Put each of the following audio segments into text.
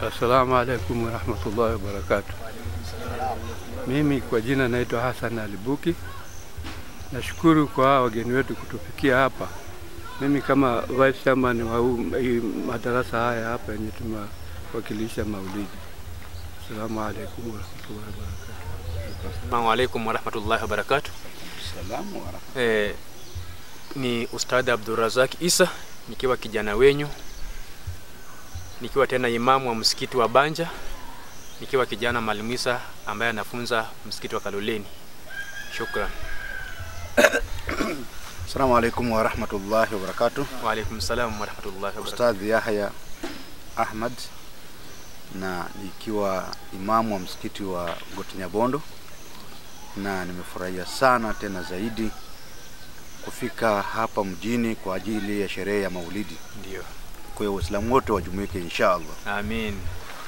Assalamu alaikum warahmatullahi wabarakatuh. Mimi kwa jina naitwa Hassan Alibuki. Nashukuru kwa wageni wetu kutufikia hapa. Mimi kama vice chairman wa madarasa haya hapa yenye tumewakilisha Maulidi. Assalamu alaikum warahmatullahi wabarakatuh. Assalamu alaikum warahmatullahi wabarakatuh. Assalamu warahmatullahi. Ni Ustadh Abdurrazak Isa, nikiwa kijana wenyu, nikiwa tena imamu wa msikiti wa Banja, nikiwa kijana Mwalimu Isa ambaye anafunza msikiti wa Kaloleni. Shukran. Assalamu alaikum warahmatullahi wabarakatuh. Wa alaikum salam warahmatullahi wabarakatuh. Ustadh Yahya Ahmad, na nikiwa imamu wa msikiti wa Gotinyabondo, na nimefurahia sana tena zaidi kufika hapa mjini kwa ajili ya sherehe ya Maulidi. Ndio. Kwa hiyo Waislamu wote wajumuike inshallah. Amin.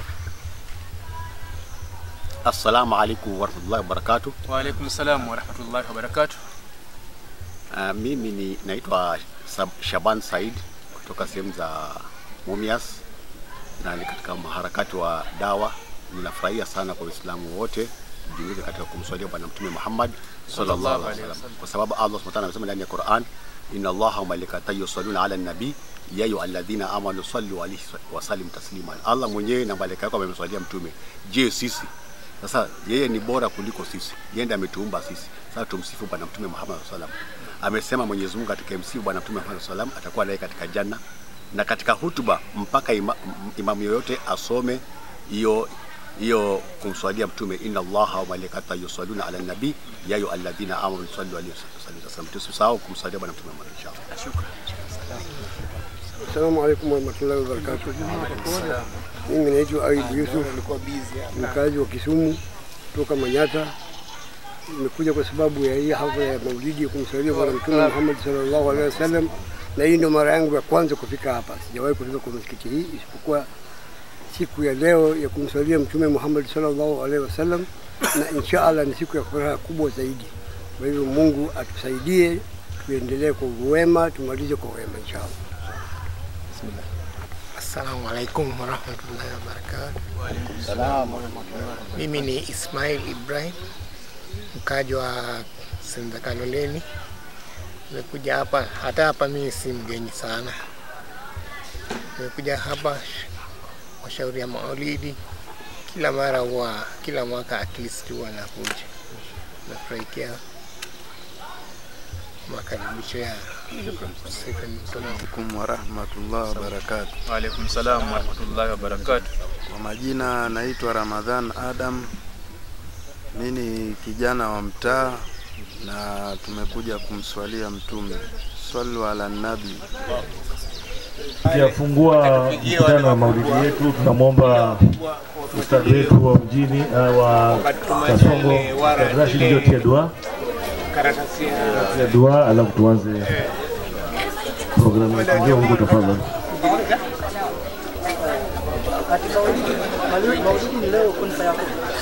Assalamu alaikum warahmatullahi wabarakatuh. Wa alaikum salam warahmatullahi wabarakatuh. Mimi naitwa Shaban Said kutoka sehemu za Mumias, na ni katika maharakati wa dawa. Ninafurahia sana kwa Waislamu wote kujiunga katika kumswalia Bwana Mtume Muhammad sallallahu alaihi wasallam, kwa sababu Allah Subhanahu wa ta'ala amesema ndani ya Qur'an, inna Allaha wa malaikatahu yusalluna ala nabi ya ayyuhalladhina amanu sallu alayhi wa sallimu taslima. Allah mwenyewe na malaika wake wamemswalia mtume. Je, sisi sasa, yeye ni bora kuliko sisi, yeye ndiye ametuumba sisi, sasa tumsifu Bwana Mtume Muhammad sallallahu alaihi wasallam. Amesema Mwenyezi Mungu katika msifu Bwana Mtume Muhammad sallallahu alaihi wasallam atakuwa naye katika janna, na katika hutuba mpaka imamu yoyote asome hiyo kumswalia mtume, inna Allaha wa malaikatahu yusalluna ala nabi ya ayyuhalladhina amanu sallu alayhi wa sallimu. Tusisahau kumswalia Bwana Mtume Muhammad inshallah. Shukran. Assalamu alaikum warahmatullahi wabarakatuh. Mimi naitwa Aid Yusuf, mkazi wa Kisumu kutoka Manyata. Nimekuja kwa sababu ya hii hafla ya Maulidi ya kumswalia Bwana Mtume Muhammad sallallahu alaihi wasallam, na hii ndio mara yangu ya kwanza kufika hapa. Sijawahi kufika kwa msikiti hii isipokuwa siku ya leo ya kumswalia Mtume Muhammad sallallahu alaihi wasallam, na inshallah ni siku ya furaha kubwa zaidi. Kwa hivyo Mungu atusaidie tuendelee kwa wema, tumalize kwa wema inshallah. Bismillah. Assalamu alaikum warahmatullahi wabarakatuh. Wa alaikum salam warahmatullahi. Mimi ni Ismail Ibrahim, mkaji wa sehemu za Kaloleni. Nimekuja hapa, hata hapa mimi si mgeni sana. Nimekuja hapa kwa shauri ya Maulidi. Kila mara kila mwaka at least huwa nakuja. Nafurahikia makaribisho ya Assalamu warahmatullahi wabarakatuh. Wa alaikum salam warahmatullahi wabarakatuh. Kwa majina naitwa Ramadhan Adam. Mimi ni kijana wa mtaa na tumekuja kumswalia mtume. Sallu ala nabi. Tukiafungua mkutano wa Maulidi yetu, tunamwomba ustadhi wetu wa mjini wa Kasongo Rashid yote dua. Dua alafu tuanze programu yetu. Ndio Mungu tafadhali. Maulidi ni leo kunfa yako.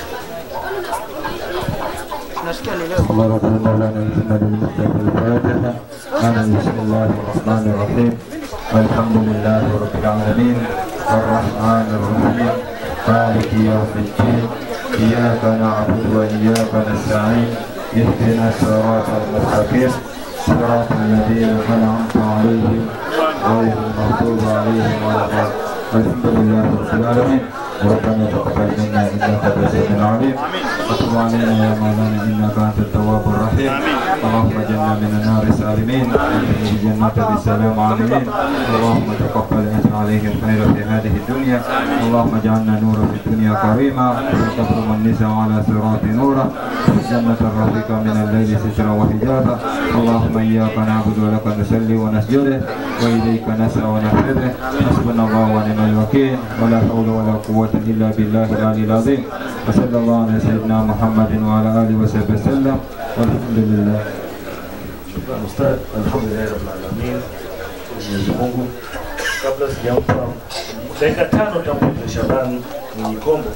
Nasikia ni leo. Allah ta'ala al-Fatiha. Bismillahir Rahmanir Rahim. Alhamdulillahi Rabbil Alamin. Ar-Rahmanir Rahim. Maliki yawmiddin. Iyyaka na'budu wa iyyaka nasta'in. اهدنا الصراط المستقيم صراط الذين أنعمت عليهم غير المغضوب عليهم ولا الضالين. الحمد لله رب العالمين. ربنا تقبل منا إنك أنت السميع العليم وتب علينا يا مولانا إنك أنت التواب الرحيم. اللهم اجعلنا من النار سالمين ومن الجنة بالسلام عالمين. اللهم تقبل أنت عليه الخير في هذه الدنيا. اللهم اجعلنا نورا في الدنيا كريما وقبل من نسى على صراط نورا الجنة الرفيقة من الليل سترا وحجابا. اللهم إياك نعبد ولك نصلي ونسجد وإليك نسعى ونحفظه. حسبنا الله ونعم الوكيل ولا حول ولا قوة إلا بالله العلي العظيم. وصلى الله على سيدنا محمد وعلى آله وصحبه وسلم والحمد لله. شكرا أستاذ. الحمد لله رب العالمين. Mwenyezi Mungu, kabla sijampa dakika 5 tampa Shaban Mkondo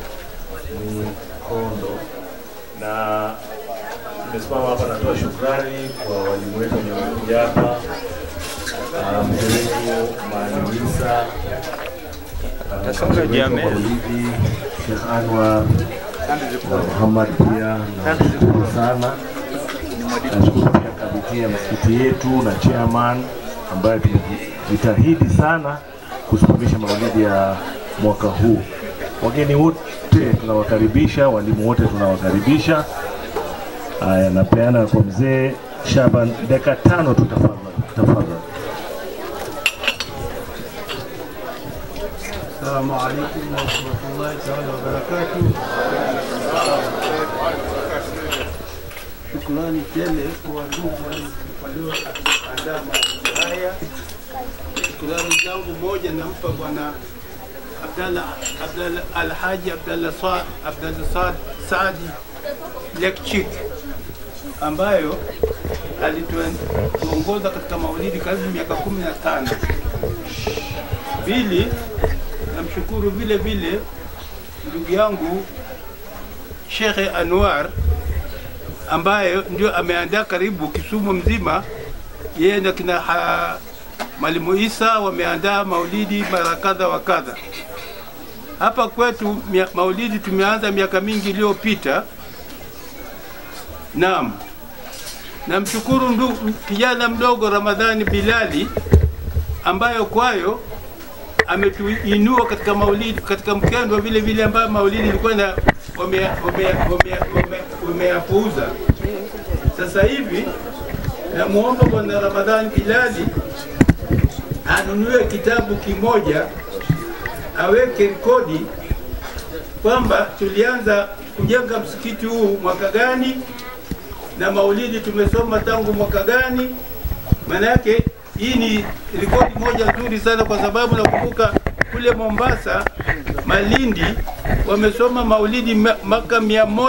na nimesimama hapa natoa shukrani kwa walimu wetu waliokuja hapa, Mwalimu Isa Maulidi, Sheikh Anwar na Muhammad pia, nashukuru sana. Nashukuru pia kamati ya msikiti yetu na chairman ambaye tumejitahidi sana kusimamisha maulidi ya mwaka huu. Wageni wote tunawakaribisha, walimu wote tunawakaribisha. Haya, napeana kwa mzee Shaban dakika 5 tafadhali. Assalamu alaikum wa rahmatullahi wa barakatuh. Shukrani tele kwa ndugu walioandaa mafunzo haya. Shukrani zangu moja nampa Bwana Alhaji Abdallah Saadi Lekchik ambayo alituongoza katika maulidi karibu miaka 15. Pili, namshukuru vile vile ndugu yangu Sheikh Anwar ambaye ndio ameandaa karibu Kisumu mzima. Yeye na kina Mwalimu Isa wameandaa maulidi mara kadha wa kadha. Hapa kwetu maulidi tumeanza miaka mingi iliyopita. Naam. Namshukuru ndugu kijana mdogo Ramadhani Bilali ambayo kwayo ametuinua katika maulidi, katika mkendo vile vile ambayo maulidi ilikuwa na wameyapuuza. Sasa hivi namuomba Bwana Ramadhani Bilali anunue kitabu kimoja, aweke rekodi kwamba tulianza kujenga msikiti huu mwaka gani na maulidi tumesoma tangu mwaka gani. Maana yake hii ni rekodi moja nzuri sana, kwa sababu nakumbuka kule Mombasa, Malindi wamesoma maulidi mwaka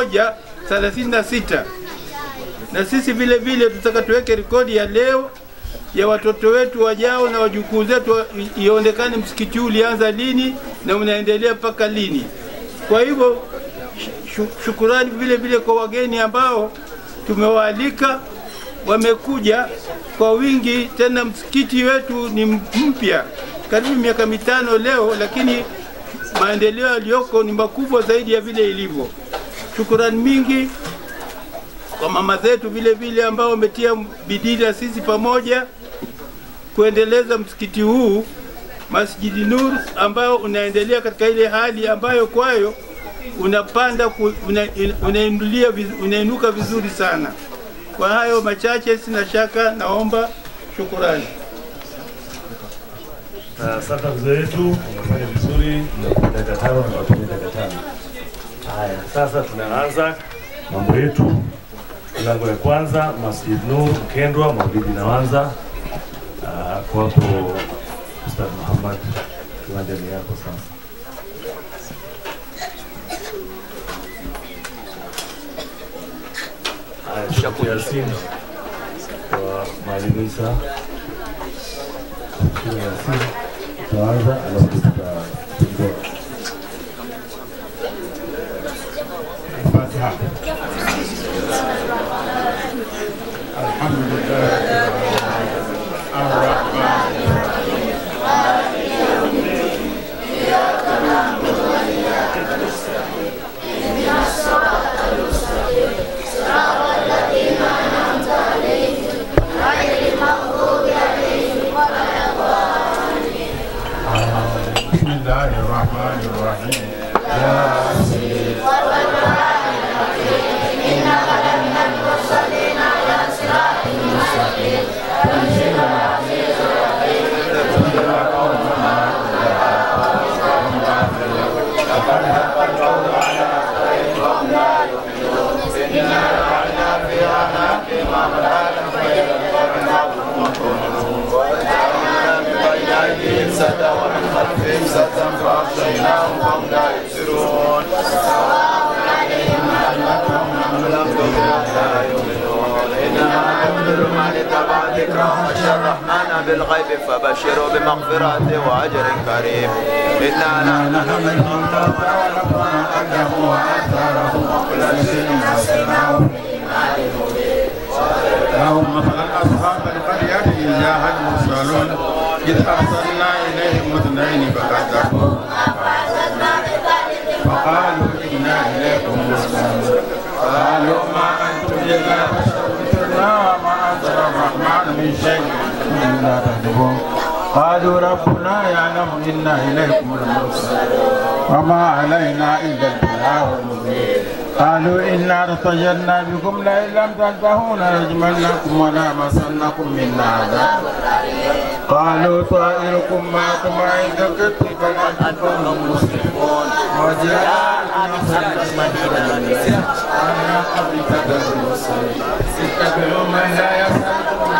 136. Na sisi vile vile tutaka tuweke rekodi ya leo ya watoto wetu wajao na wajukuu zetu, ionekane msikiti huu ulianza lini na unaendelea mpaka lini. Kwa hivyo shukrani vile vile kwa wageni ambao tumewaalika, wamekuja kwa wingi. Tena msikiti wetu ni mpya, karibu miaka 5 leo, lakini maendeleo yaliyoko ni makubwa zaidi ya vile ilivyo. Shukrani mingi kwa mama zetu vile vile ambao wametia bidii na sisi pamoja kuendeleza msikiti huu Masjid Nur, ambao unaendelea katika ile hali ambayo kwayo unapanda unainuka vizuri sana. Kwa hayo machache sina shaka, naomba shukrani. Asante mzee wetu, umefanya vizuri, dakika 5 na dakika 5. Haya, sasa tunaanza mambo yetu. Lango ya kwanza, Masjid Nur Mkendwa, maulidi inaanza. Kwako Ustadh Muhammad, kiwanja ni yako sasa. Shaku Yasin kwa Mwalimu Isa. Shaku Yasin tuanza, alafu tutafungua. Fatiha. Alhamdulillah. Ar-Rahman Ar-Rahim. Maliki yawmiddin. Iyyaka na'budu wa iyyaka nasta'in. Ihdinas siratal mustaqim. Siratal ladzina an'amta 'alaihim ghayril maghdubi 'alaihim waladdallin. Bismillahir Rahmanir Rahim. Yasin wal Qur'anil Hakim. Innaka laminal mursalin 'ala siratin mustaqim. Tanzilul 'azizir rahim. Tanzilul qawmin ma ومن خلفهم سدا فأغشيناهم فهم لا يبصرون. سواء عليهم أنذرتهم أم لم تنذرهم لا يؤمنون. إنما ينذر من اتبع ذكرهم وخشى الرحمن بالغيب فبشروا بمغفرة وأجر كريم. إنا نحن نحيي الموتى ونعلم ما قدموا وآثارهم وكل شيء أحصيناه في إمام مبين. اللهم مثل أصحاب القرية إذ جاءها المرسلون إذ أرسلنا إليهم اثنين فكذبوا قالوا إنا إليكم مرسلون قالوا ما أنتم إلا بشر مثلنا وما أنزل الرحمن من شيء إلا تكذبون قالوا ربنا يعلم إنا إليكم لمرسلون وما علينا إلا البلاغ المبين قالوا إنا ارتجلنا بكم لئن لم تنتهوا لنرجمنكم ولنمسنكم منا عذاب قالوا طائركم معكم وإن ذكرتم بل أنتم قوم مسرفون وجاء أحد المدينة أن قبل تدعوا المرسلين اتبعوا من لا يسألكم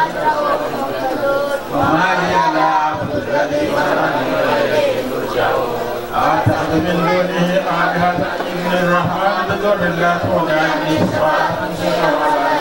وما لي لا أعبد الذي أمرني وإليه ترجعون أتخذ من دونه آلهة إن الرحمن بضر لا تغني عني شفاعتهم شيئا ولا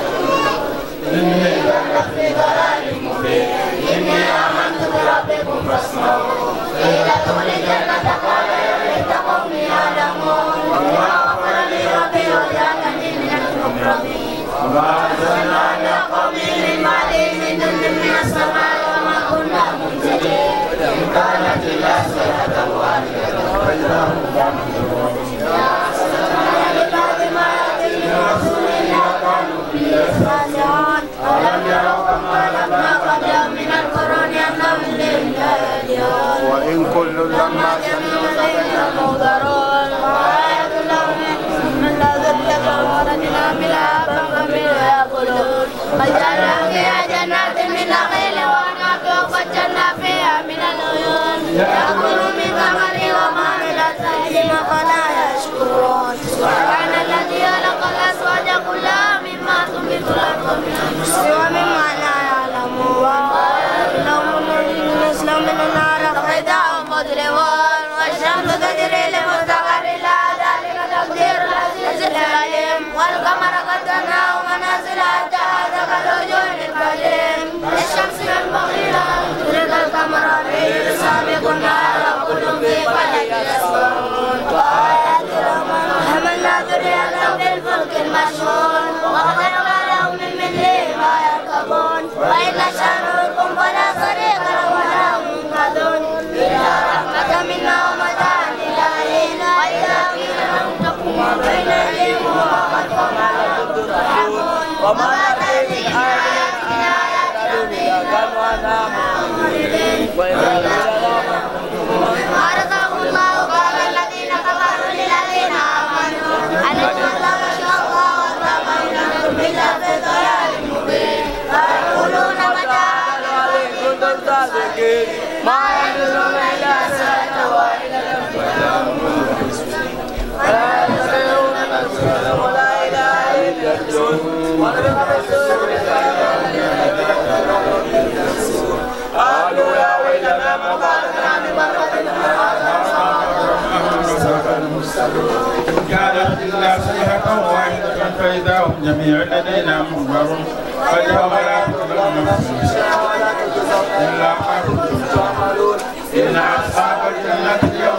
إني إذا لفي ضلال مبين إني آمنت بربكم فاسمعون قيل ادخل الجنة قال يا ليت قومي يعلمون وما غفر لي ربي وجعلني من المكرمين وما أنزلنا على قومه من بعده من جند من السماء وما كنا منزلين إن كانت إلا صيحة واحدة فإذا هم خامدون يا حسرة على بعد ما يأتيهم رسول إلا كانوا به يستهزئون أولم يروا كما أهلكنا قبلهم من القرون أنهم إليهم لا يرجعون وإن كل لما جميع محضرون وآية لهم من لا ذرية ورجنا بلا فهم يأكلون وجعلنا فيها جنات من نخيل وأعناب وفجرنا فيها من العيون يأكلوا من ثمره وما عملت أيديهم أفلا يشكرون سبحان الذي خلق الأزواج كلها مما تنبت الأرض من النسل ومما لا يعلمون لهم مثل من النار فإذا هم مظلمون والشمس تجري لمستقر لها ذلك تقدير العزيز العليم والقمر قدرناه منازل حتى عاد كالرجل القديم الشمس ينبغي لها أن تدرك القمر الليل سابق النهار وكل في فلك يسبحون وآيات الرحمن حملنا ذريتهم في الفلك المشحون وخلقنا لهم من مثله ما يركبون وإن نشأ نركم فلا صريخ لهم ولا هم ينقذون إلا رحمة منا ومتاعا إلى حين وإذا قيل لهم اتقوا ما بين أيديكم وما خلفكم لعلكم ترحمون وما تأتيهم من آيات من آيات ربهم كانوا عنها معرضين أرضاه الله قال الذين كفروا للذين آمنوا أليس الله شاء الله واتبعوا إلا في ضلال مبين فيقولون متى وإن كنتم صادقين ما ينظرون إلا ساعة واحدة ولا يستطيعون نصرا ولا إلى أهل يرجعون ولم يرسلوا قالوا يا ويلنا ما فعلنا ببركتنا كانت إلا صيحة واحدة فإذا هم جميع لدينا منظرون فاليوم لا تظلم نفس إلا ما كنتم تعملون إن أصحاب الجنة اليوم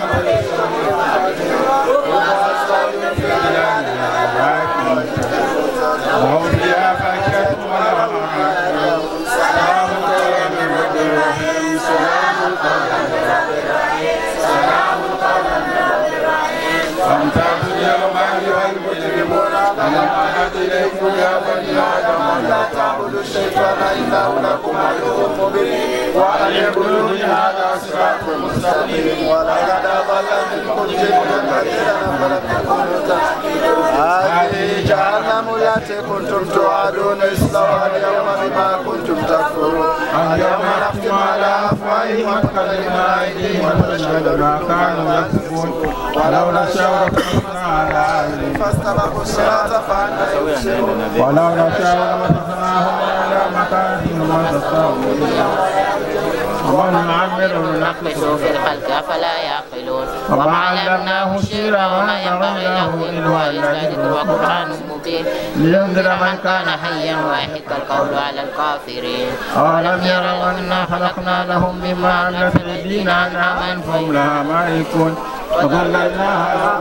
وهم فيها فاكهة ولهم سلام قولا من رب رحيم سلام قولا من رب رحيم سلام قولا من رب رحيم فامتازوا اليوم أيها المجرمون ألم أعهد إليكم يا بني آدم أن لا تعبدوا الشيطان إنه لكم عدو مبين وأن اعبدوني هذا صراط مستقيم ولقد أضل منكم جبلا كثيرا فلم تكونوا تعقلون هذه جهنم التي كنتم توعدون اصلوها اليوم بما كنتم تكفرون اليوم نختم على أفواههم وتكلمنا أيديهم وتشهد ما كانوا يكسبون ولو نشاء لمسخنا على أعينهم فاستبقوا الصراط فأنى يبصرون ولو نشاء لمسخناهم على مكانهم وما تستطيعون ومن نعمره ننقصه في الخلق أفلا يعقلون وما علمناه الشعر وما ينبغي له إن هو إلا ذكر وقرآن مبين لينذر من كان حيا ويحق القول على الكافرين أولم يروا أنا خلقنا لهم مما عملت أيدينا أنعاما فهم لها مالكون وظللناها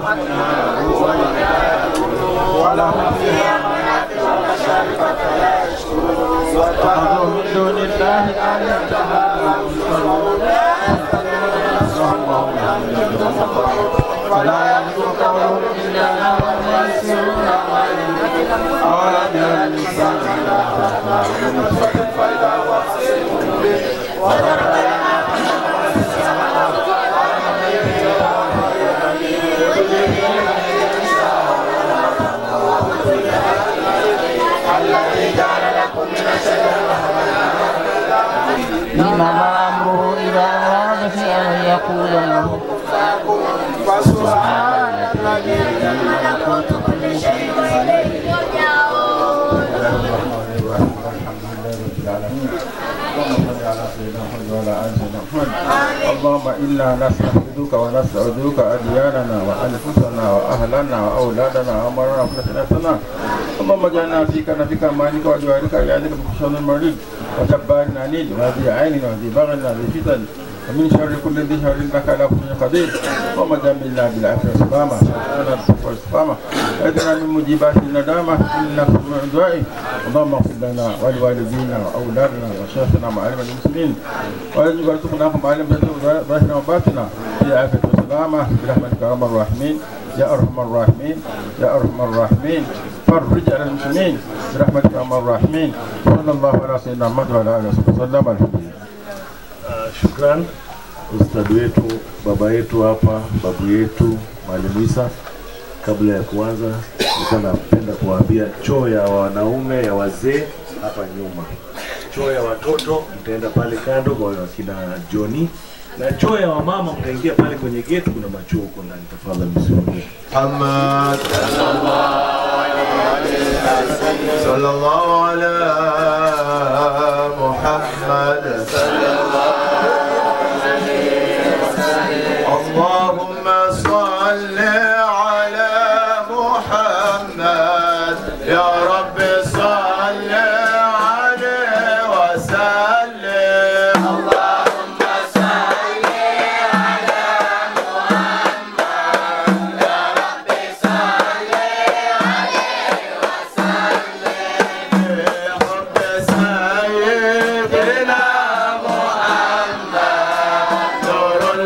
ولهم فيها منافع ومشارب فلا يشكرون واتخذوا من دون الله آلهة ولا ينفقهم إلا هم يسرون أولم يرى الإنسان فإذا هو خصيم مبين وضرب لنا الذي جعل لكم من الشجر إنما أمره إذا أراد شيئا أن يقول له فسبحان الذي له ملكوت كل شيء وإليه يرجعون. اللهم إنا نستحفظك ونستعوذك أدياننا وأنفسنا وأهلنا وأولادنا وأمرنا وفتنتنا. اللهم اجعلنا فيك نفيك أمانك وجوارك عيادك بخشون المريض وجبار عنيد وذي عين وذي بغل وذي فتن ومن شر كل ذي شر إنك على كل قدير. اللهم جملنا بالعافية والسلامة وارزقنا الصفا والاستقامة واجعلنا من مجيبات الندامة إنك من دعائي. اللهم اغفر لنا ولوالدينا وأولادنا وشيخنا ومعلم المسلمين وارزقنا معلم ظاهرنا وباطنا بالعافية والسلامة برحمتك يا أرحم الراحمين يا أرحم الراحمين يا أرحم الراحمين. فرج على المسلمين برحمتك يا أرحم الراحمين. صلى الله على سيدنا محمد وعلى آله وسلم. Shukran ustadi wetu, baba yetu hapa, babu yetu Mwalimu Isa. Kabla ya kuanza, nilikuwa napenda kuambia choo ya wanaume ya wazee hapa nyuma, choo ya watoto mtaenda pale kando kwa wakina Johnny, na choo ya wamama mtaingia pale kwenye gate, kuna machoo huko ndani. Tafadhali msiongee. Muhammad sallallahu ala Muhammad sallallahu Allahumma salli ala Muhammad ya Rabbi salli alayhi wa sallim. Allahumma salli ala Muhammad ya Rabbi salli alayhi wa sallim. Ya Rabbi sayyidina Muhammad nurul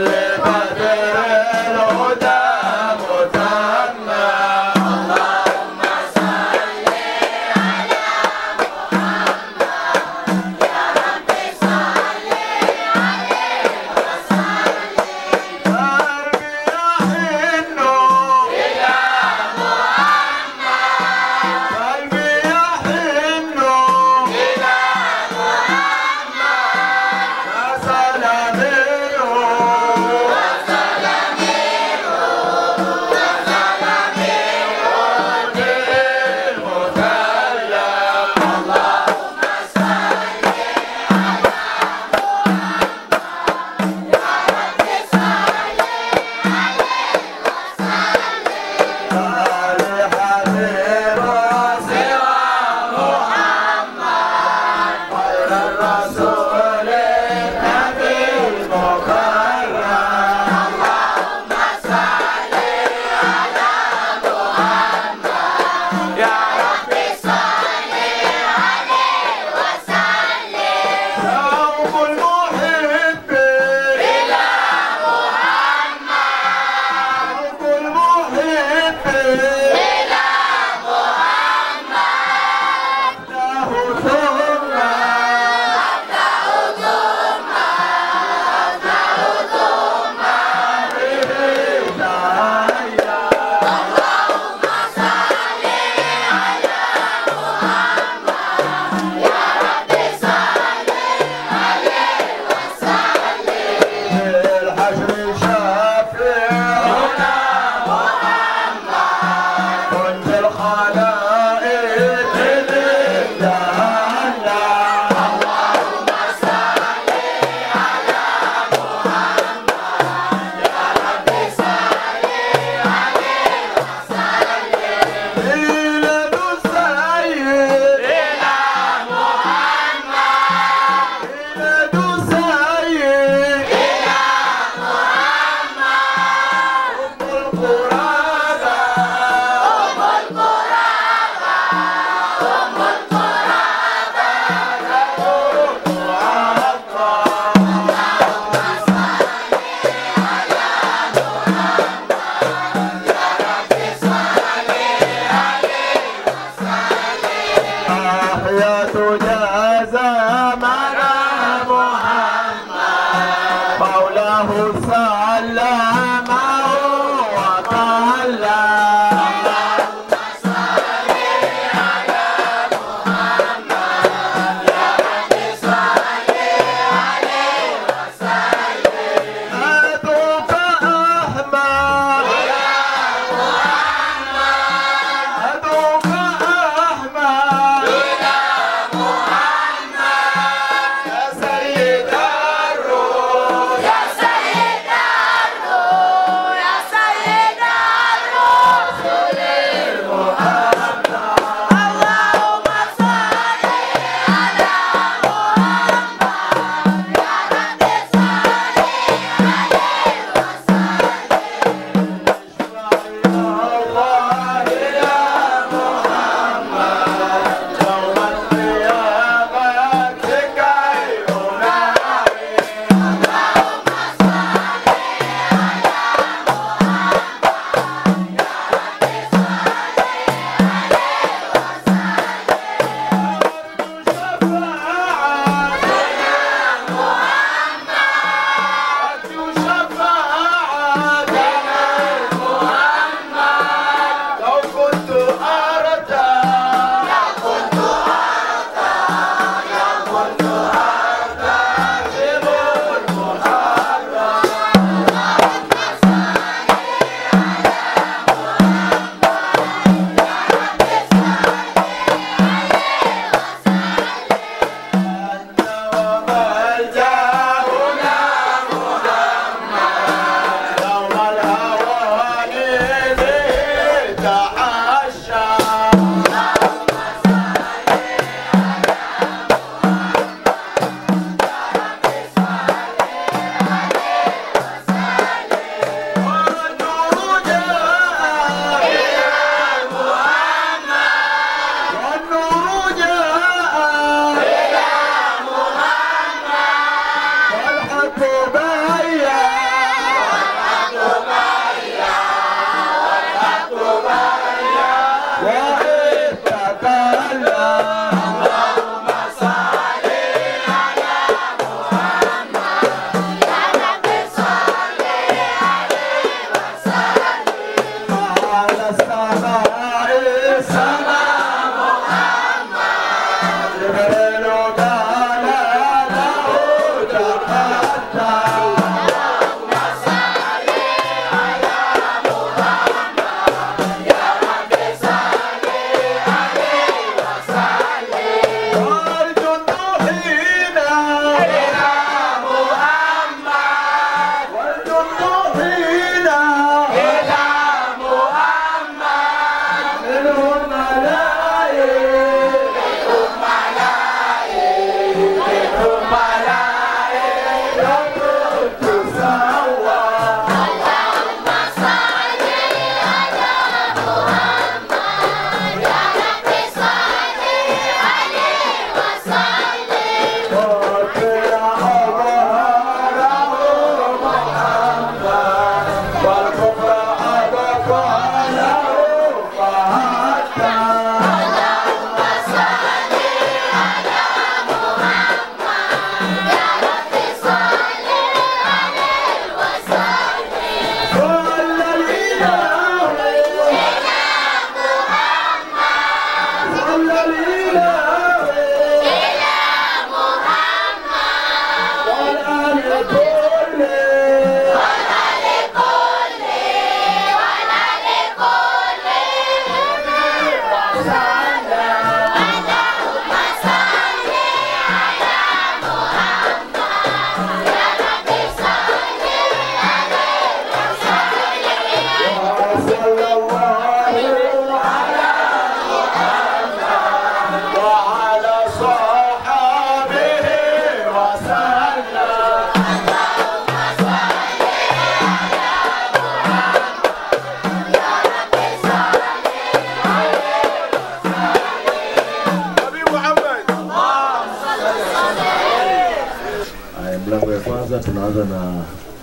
na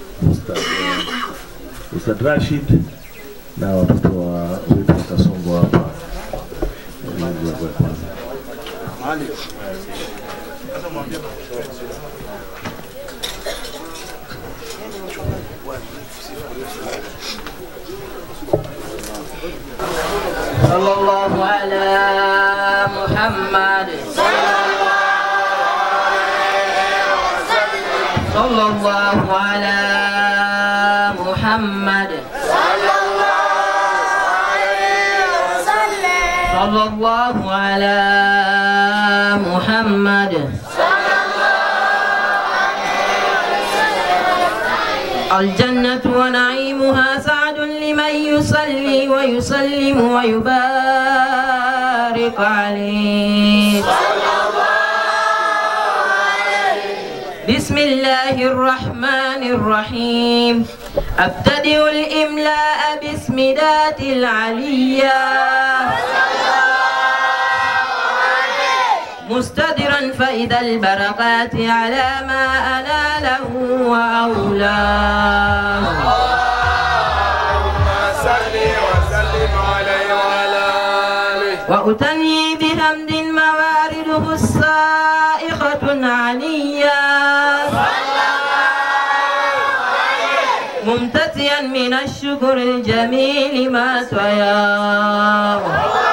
Ustad Rashid na watoto wetu watasongwa hapa. صلى الله على محمد صلى الله على محمد صلى الله على محمد. الجنة ونعيمها سعد لمن يصلي ويسلم ويبارك عليه. بسم الله الرحمن الرحيم. أبتدئ الإملاء باسم ذات العلية مستدرا فإذا البركات على ما أناله وأولاه. صل وسلم عليه وعلى آله. وأتني بحمد موارده السائخة عنية ممتثيا من الشكر الجميل ما سواه.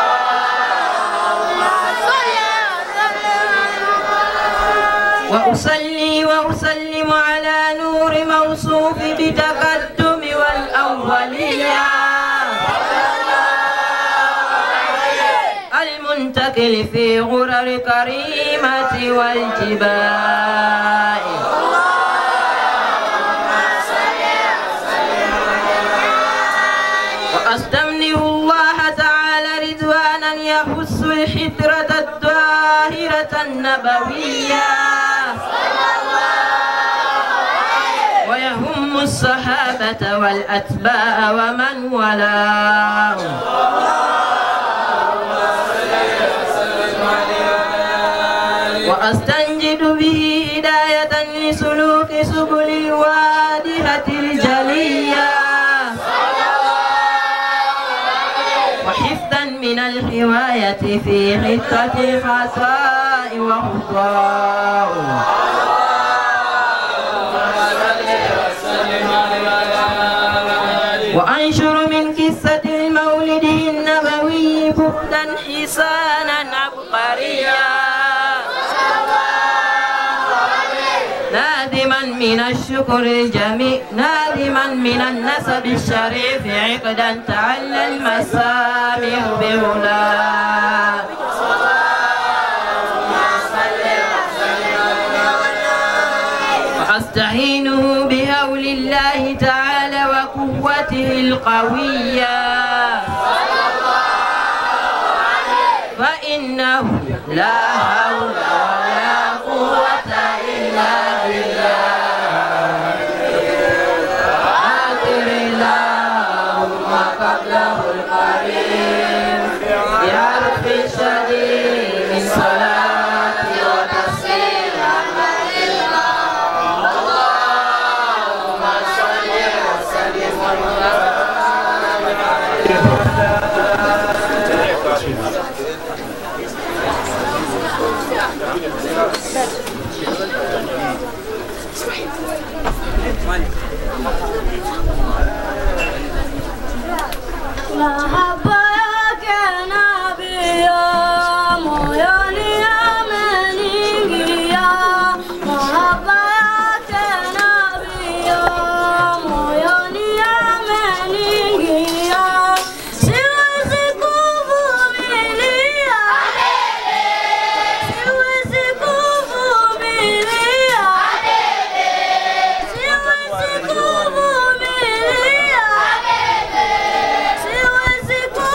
وأصلي وأسلم على نور موصوف بتقدم والأولية المنتقل في غرر كريمة والجبال. وأستمنه الله تعالى رضوانا يخص الحترة الطاهرة النبوية ويهم الصحابة والأتباع ومن ولاهم. وأستنجد به هداية لسلوك سبل الوادحة الجلية وحفظا من الحواية في حتة الخطاء وخطاء. وأنشر من قصة المولد النبوي بهدا حسانا عبقريا نادما من الشكر الجميل نادما من النسب الشريف عقدا تعلى المسامع بغلام. وأستعينه بهول الله تعالى وقوته القوية فإنه لا حول ولا قوة إلا بالله. آخر اللهم قبله القريب بحرف شديد من صلاة وتسليم اللهم صل وسلم Mahaba yake nabia moyoni ameniingia, mahaba yake nabia moyoni ameniingia, siwezi kuvumilia, siwezi kuvumilia, siwezi kuvumilia, siwezi kuvumilia.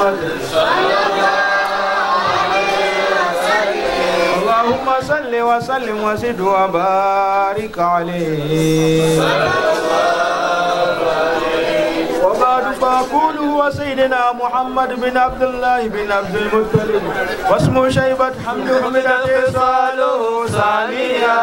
اللهم صل وسلم وزد وبارك عليه. وبعد فأقول هو سيدنا محمد بن عبد الله بن عبد المطلب واسمه شيبة حمد حمد صالح ثانيا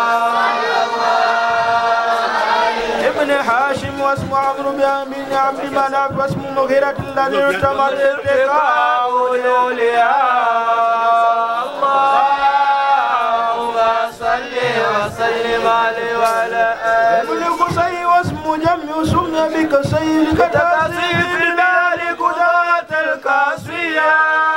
ابن هاشم واسمه عمرو بن عبد مناف واسمه مغيرة الذي ارتمى الاتقاء الأولياء. اللهم صل وسلم عليه وعلى آله. ابن قصي واسمه جمع سمي بقصي كتاسيب ذلك ذات الكاسية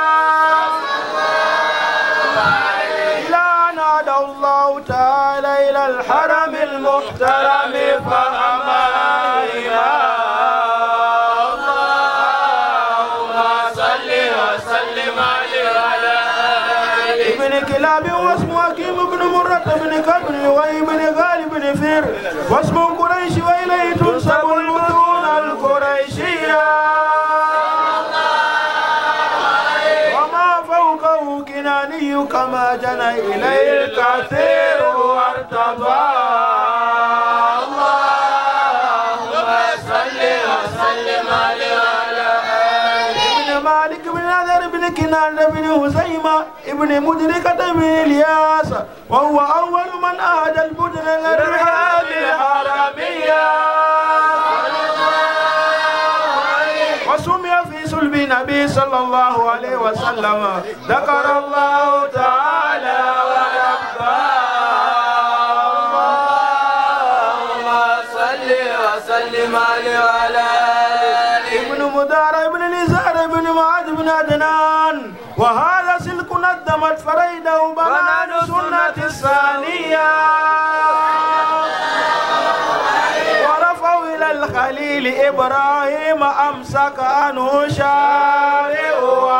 إلى أن عاد الله تعالى إلى الحرم المحترم فأما اللهم صل وسلم عليه وعلى آله. ابن كلاب واسمه حكيم بن مرة بن كعب بن لؤي بن غالب بن فر واسمه قريش وإليه تنسب المتون القريشية وما فوقه كناني كما جنى إليه الكثير وارتضى. اللهم صل وسلم عليه وعلى آله. ابن مالك بن نذر بن كنان بن هزيمة ابن مدركة بن إلياس وهو أول من أهدى البدن للرحاب الحرمية وسمي في صلب النبي صلى الله عليه وسلم. ذكر الله تعالى ورباه. اللهم صل وسلم عليه وعلى آله. ابن مدار ابن نزار ابن معاذ بن عدنان وهذا سلك ندمت فريده بنان سنة الثانية ورفعوا إلى الخليل إبراهيم أمسك عنه شارع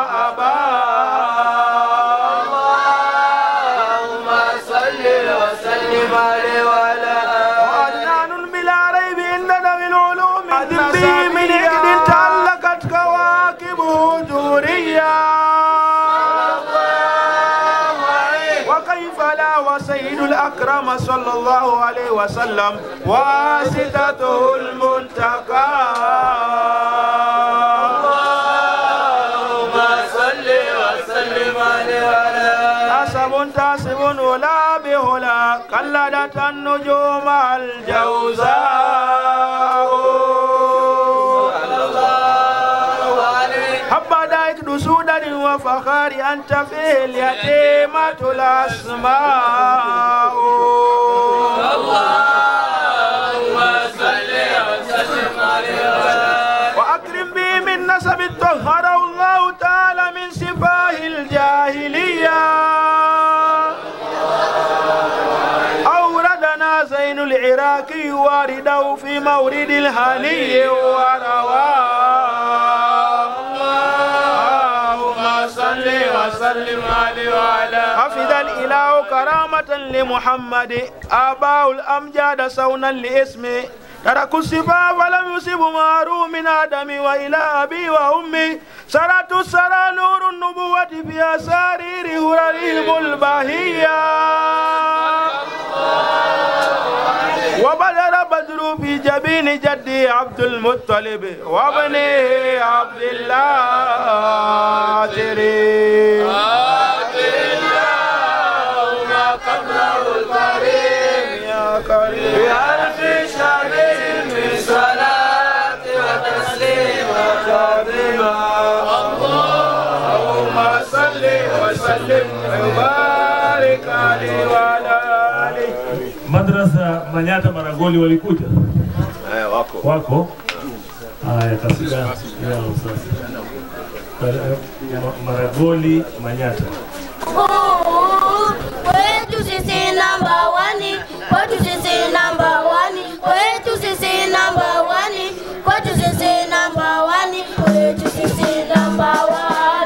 وأباه. اللهم صل وسلم عليه وعلى آله. وعدنان بلا ريب عند ذوي العلوم به من عقد تعلقت كواكبه دوريا وكيف لا وسيد الأكرم صلى الله عليه وسلم واسطته المنتقى. اللهم صل وسلم عليه وعلى آله. حسب تاسب ولا بهلا قلدت النجوم الجوزاء حبداك دسودا وفخار أنت فيه اليتيمة الأسماء. اللهم صل وسلم عليه وأكرم به من نسب طهره الله تعالى من سفاه الجاهلية. أوردنا زين العراقي وارده في مورد الهني ورواه. اللهم صل وسلم عليه وعلى. حفظ الإله كرامة لمحمد آباء الأمجاد صونا لاسمه تركوا الصفا فلم يصبوا مارو من آدم وإلى أبي وأمي سرت السرى نور النبوة في أسارير هررهم البهية وبدر بدر في جبين جدي عبد المطلب وابنه عبد الله تري ما قبله الكريم يا كريم بألف شهر من صلاة وتسليم وتعظيما. اللهم صل وسلم وبارك عليه وعلى آله. Madrasa Manyata Maragoli walikuja? Wako? Haya, kasida yao sasa. Maragoli Manyata. Kwetu sisi namba 1, kwetu sisi namba 1, kwetu sisi namba 1, kwetu sisi namba 1, kwetu sisi namba 1.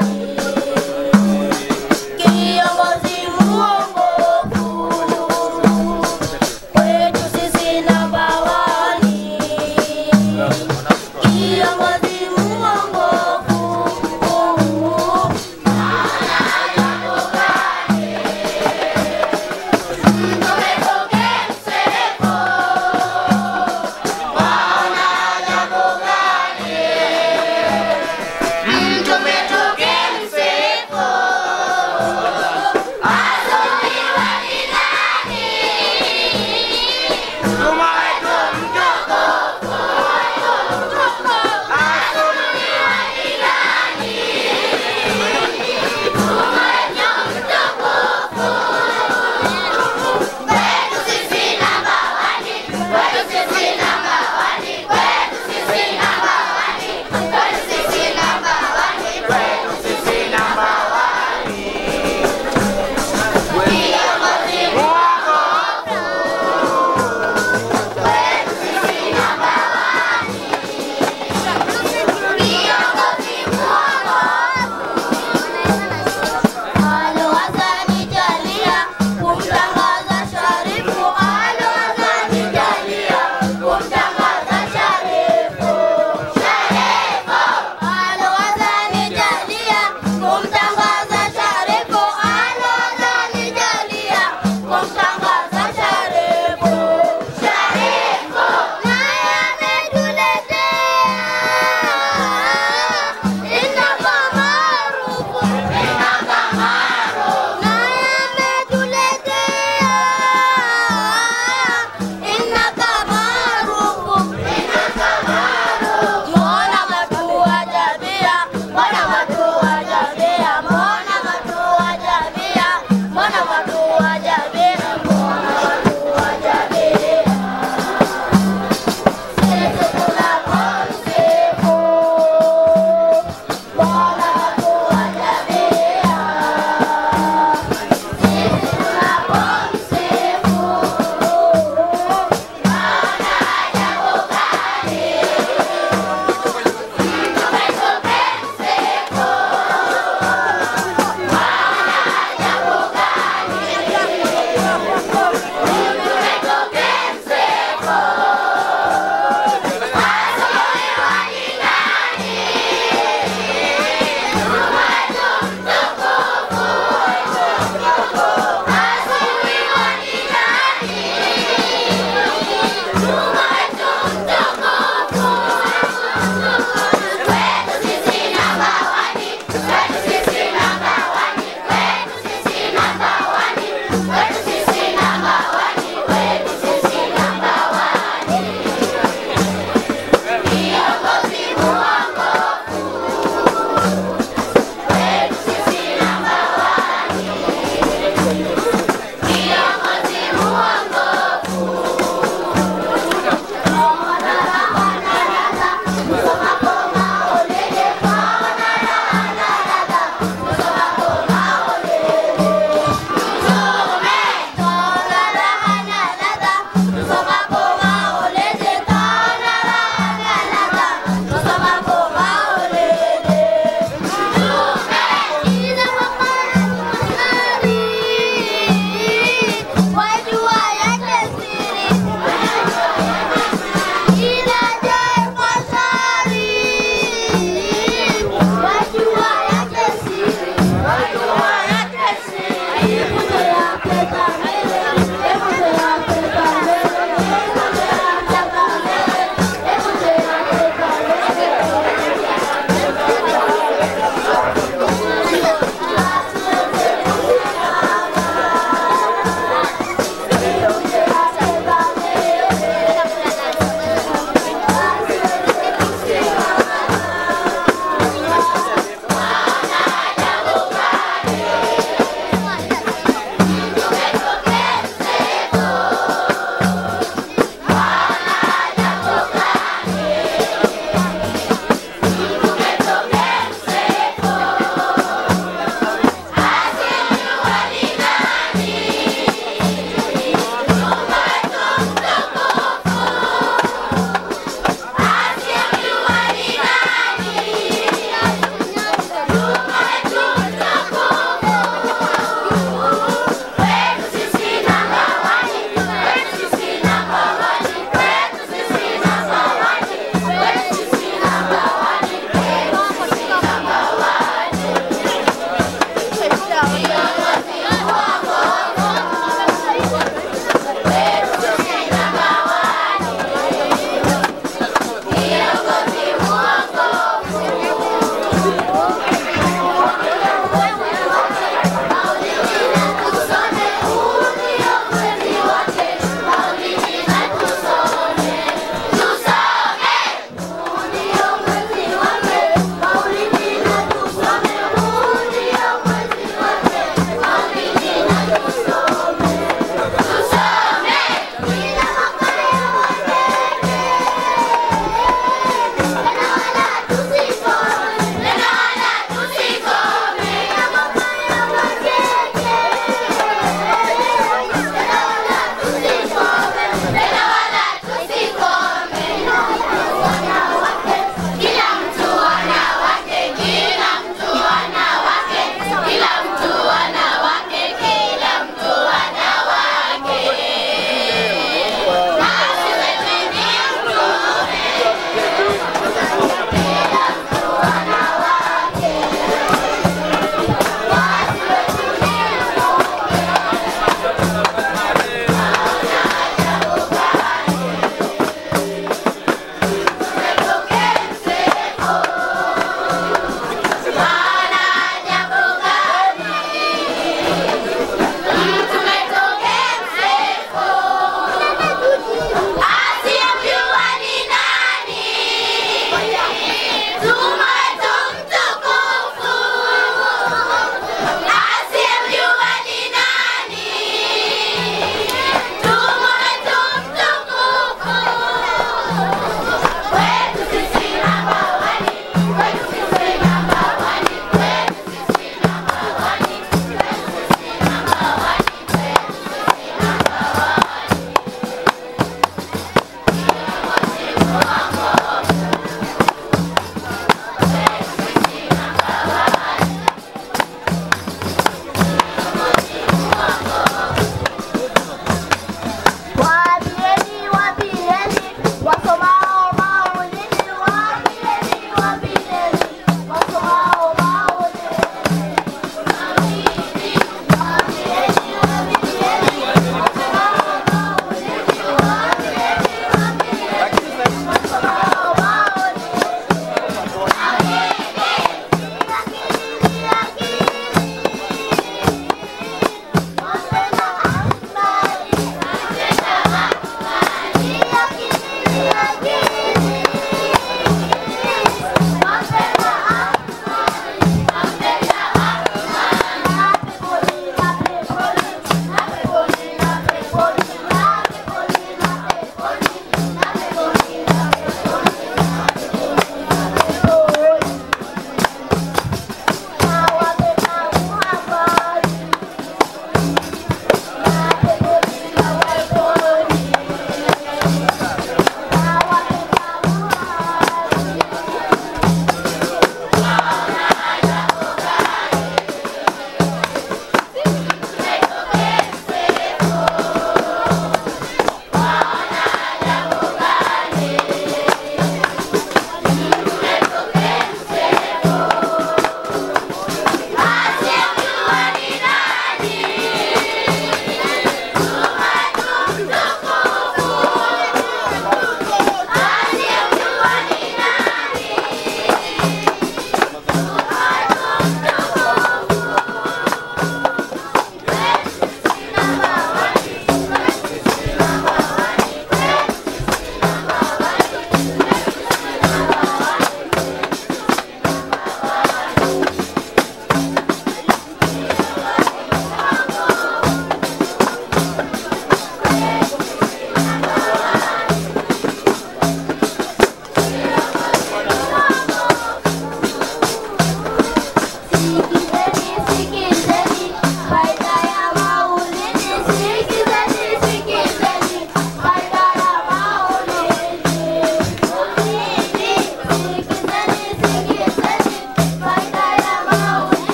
Kiongozi muongofu, kwetu sisi namba 1. Kiongozi muongofu,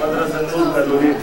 Madrasa Nur Kalolini.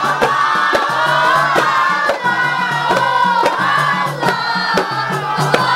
Allah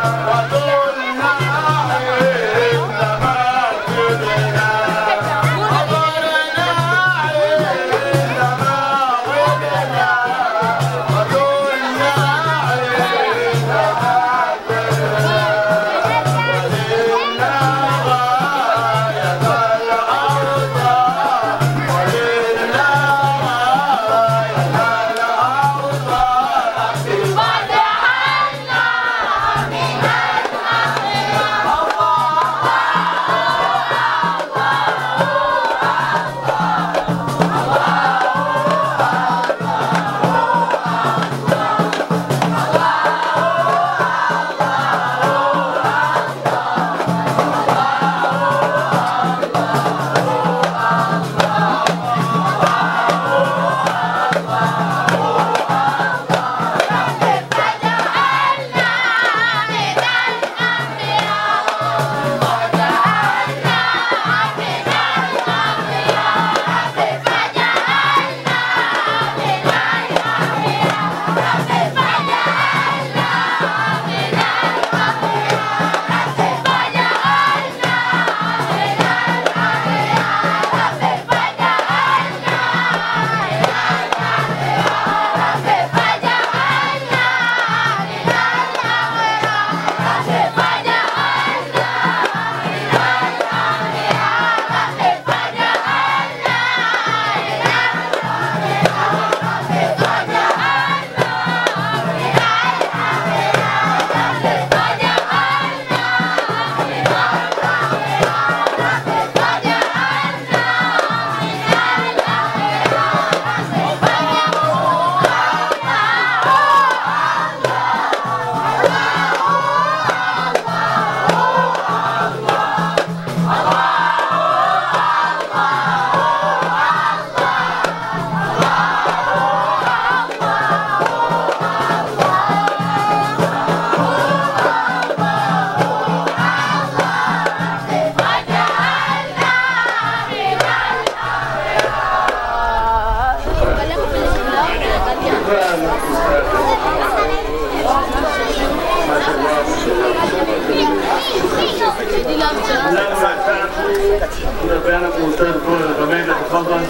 Tunapeana kwa ustadi kwa kamera tafadhali.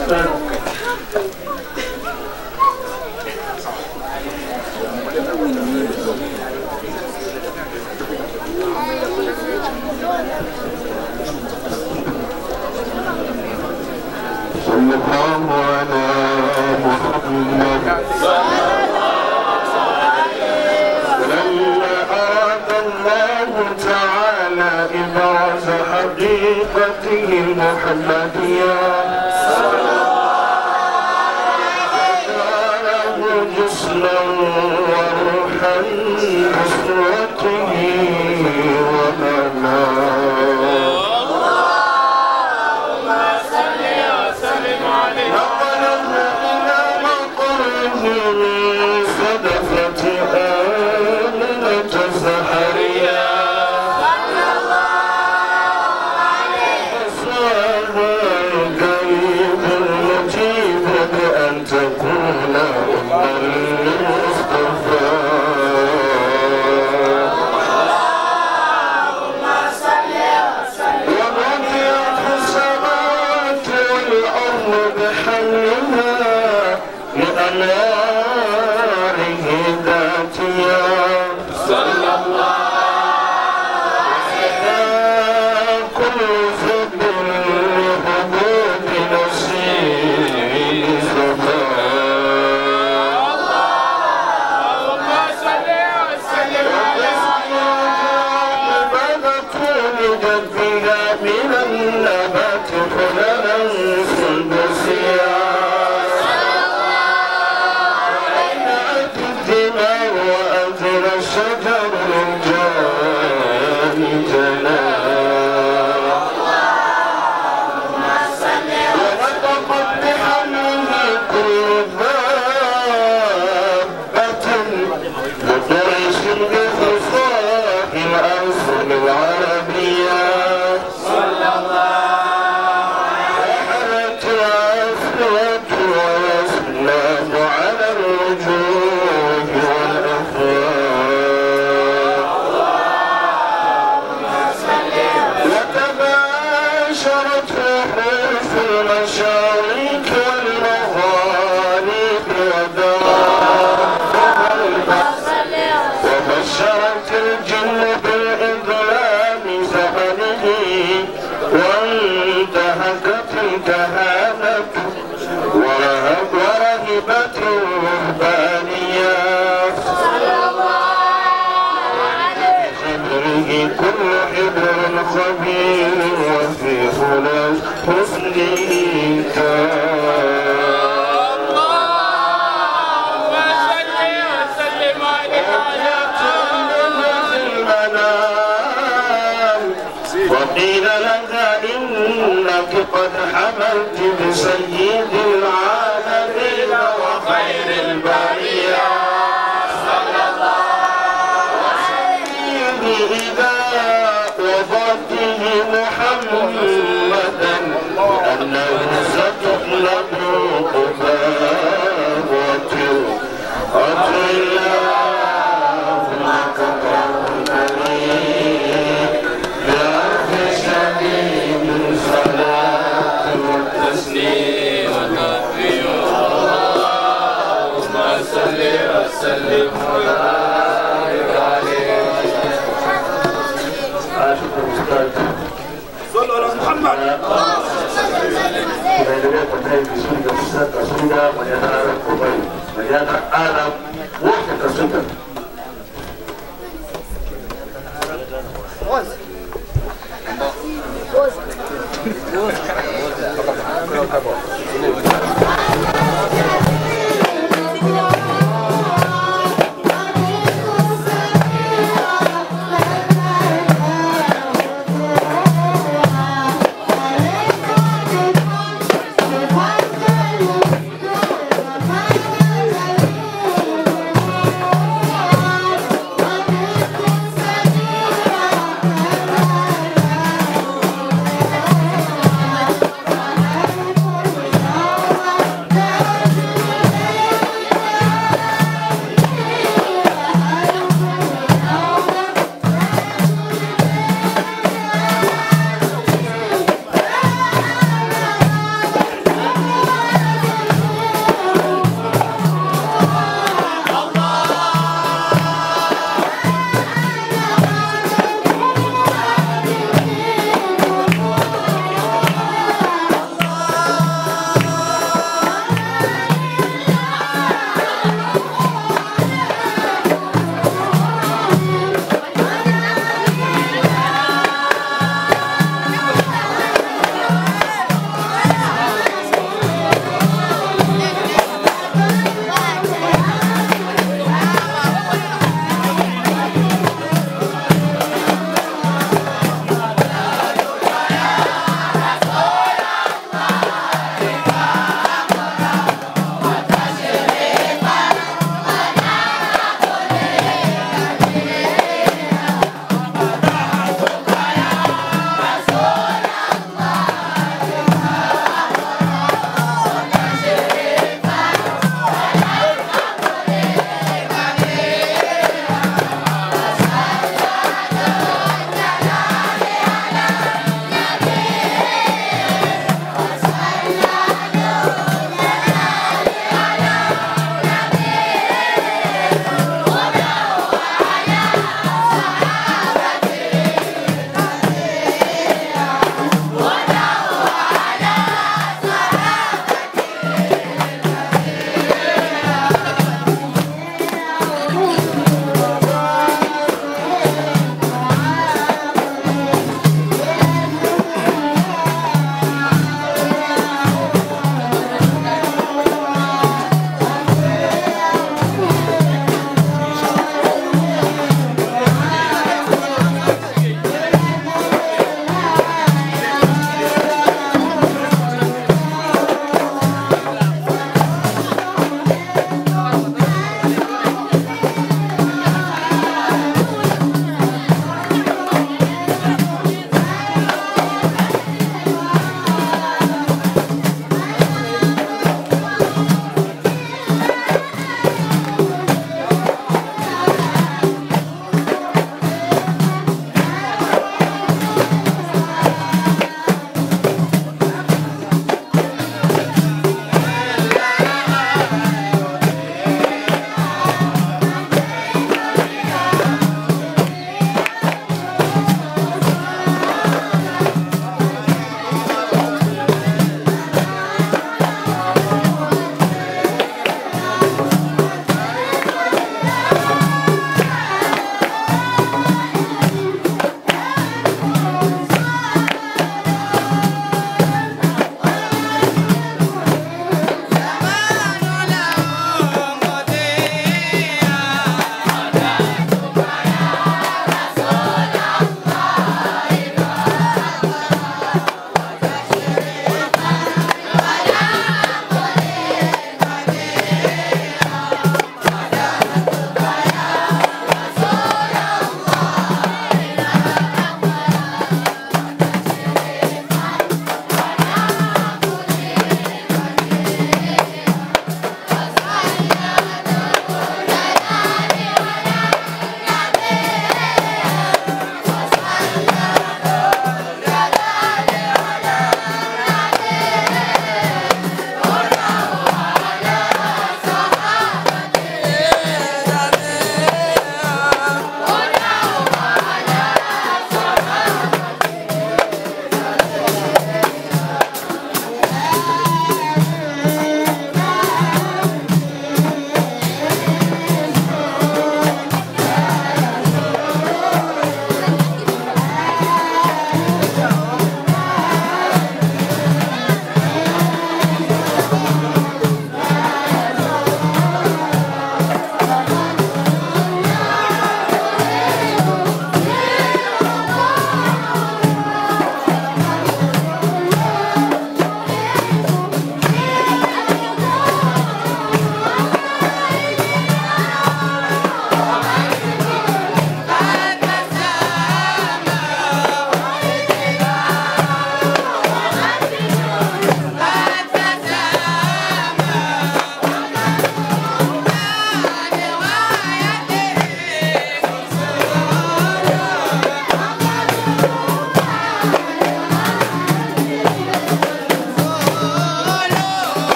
حقيقته المحمدية له جسما وروحا بصورته ومعناه. اللهم صل وسلم عليه. نقله إلى مطره من صدفة آمنة سحرية. حروف المشارق والمغارب ودارها وبشرت الجن بالإظلام زمنه وانتهكت الكهانة ورهبت الرهبانية بخبره كل حبر خبير وفي خلاص حسنه وقيل لها إنك قد حملت بسيد العالمين وخير البرية صلى الله عليه إذا وضعته محمدا أنه ستخلق قبابة أطلع وسلم وبارك عليه. شكرا أستاذ. صلوا على محمد. tunaendelea kudai vizuri kabisa kasunda Manyara Kobai, Manyara Arab wote kasunda.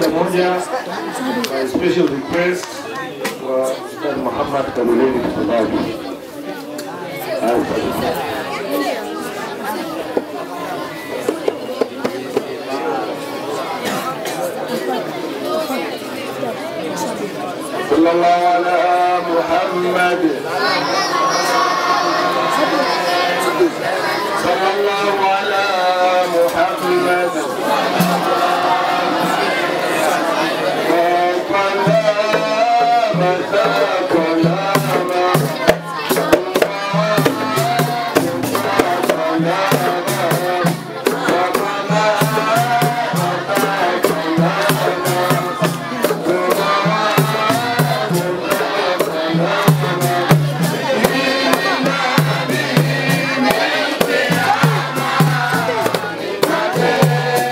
moja by special request kwa Ustadh Muhammad Kaluleni tafadhali. صلى الله على محمد صلى الله على محمد Yeah.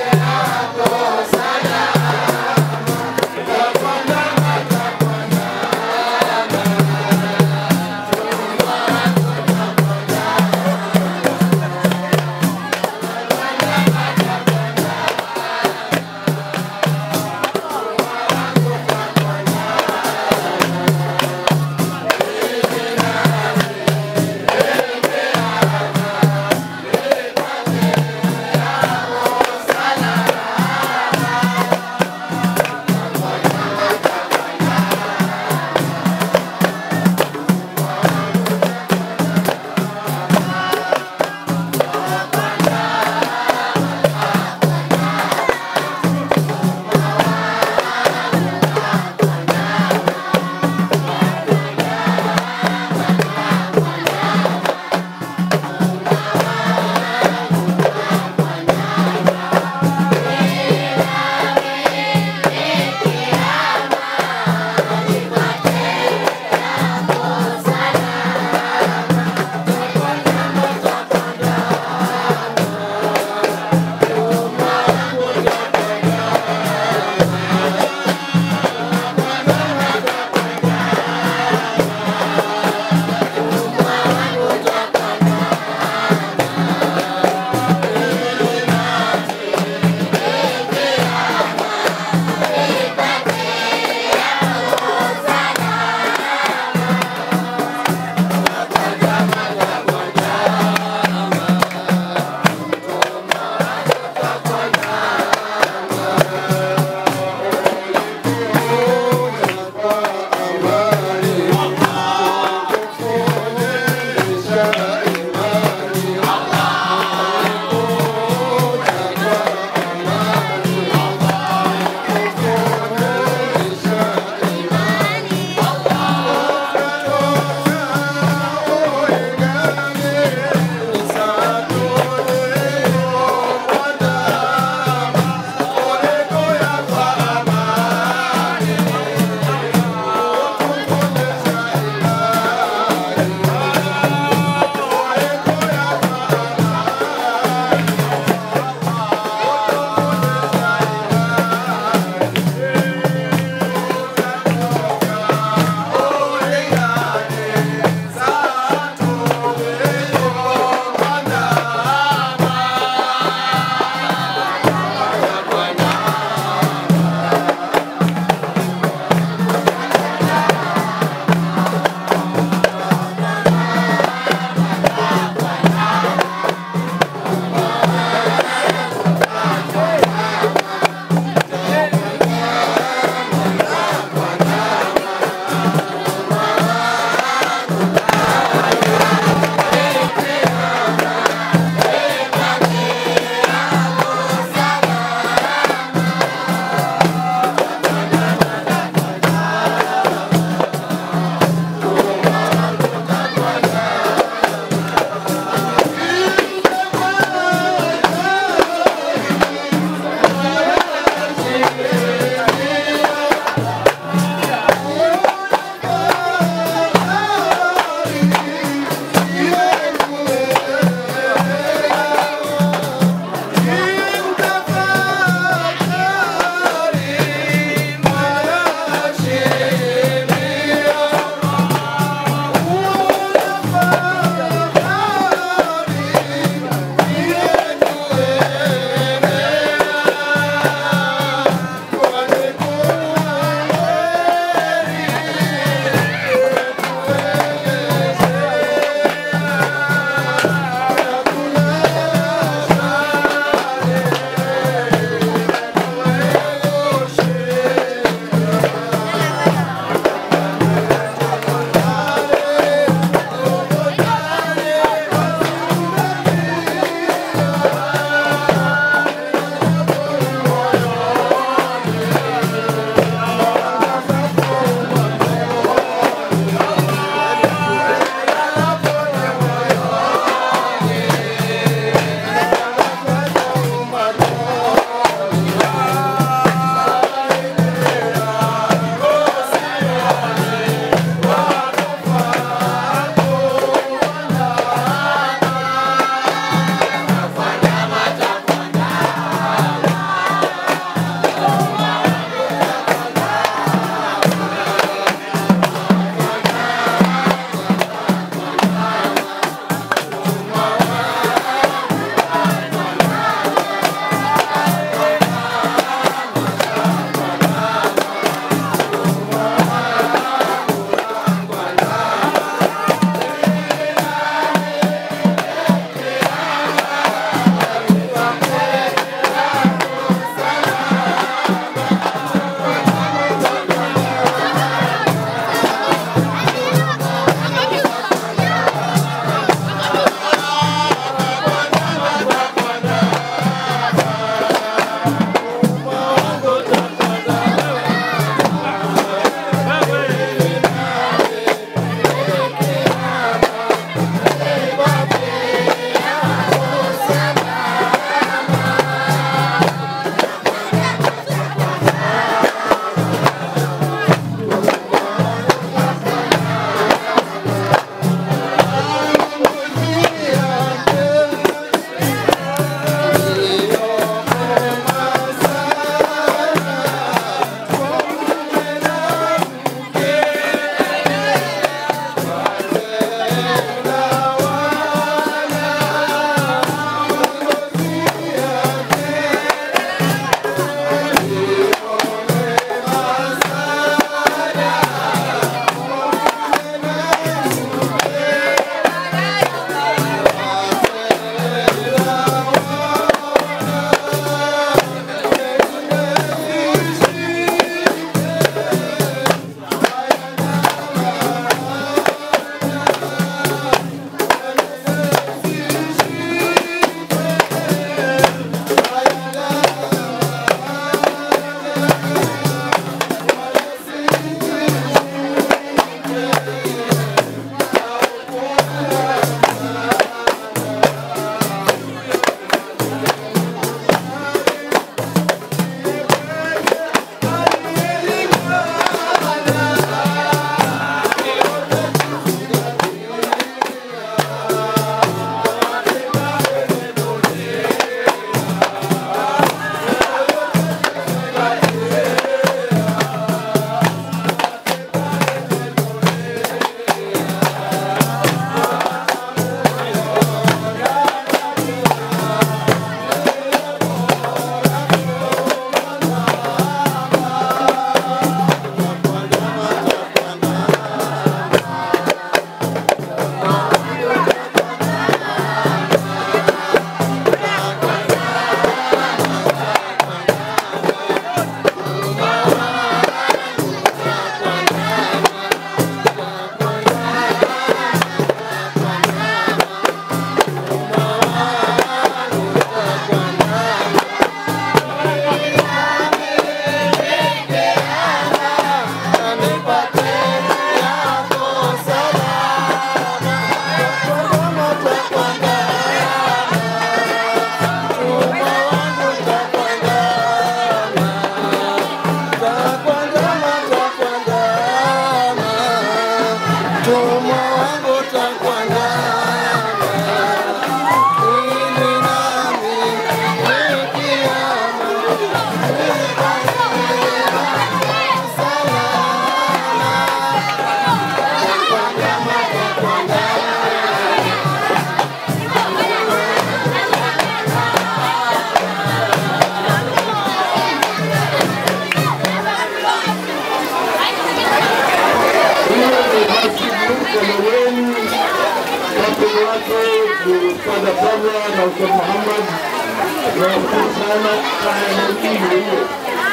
Ustadh Abdallah na Ustadh Muhammad. Tunawashukuru sana sana ya mjini hiyo.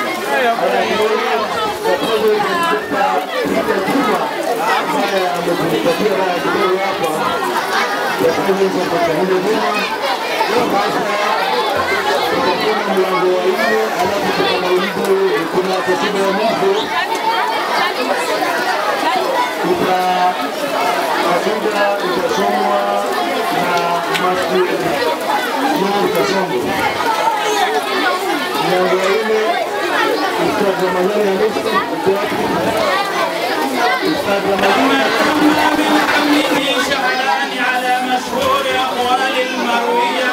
Ambaye ametupatia raha kidogo hapa ya kuweza kutahidi vyema. Basi tutakuwa mlango wa nne, alafu tutamaliza kuna katiba ya mwisho. Agenda itasomwa na Masjid Nur Kasongo. Mlango wa nne Ustadh Ramadhani Hamisi Ustadh Ramadhani شهدان على مشهور أقوال المروية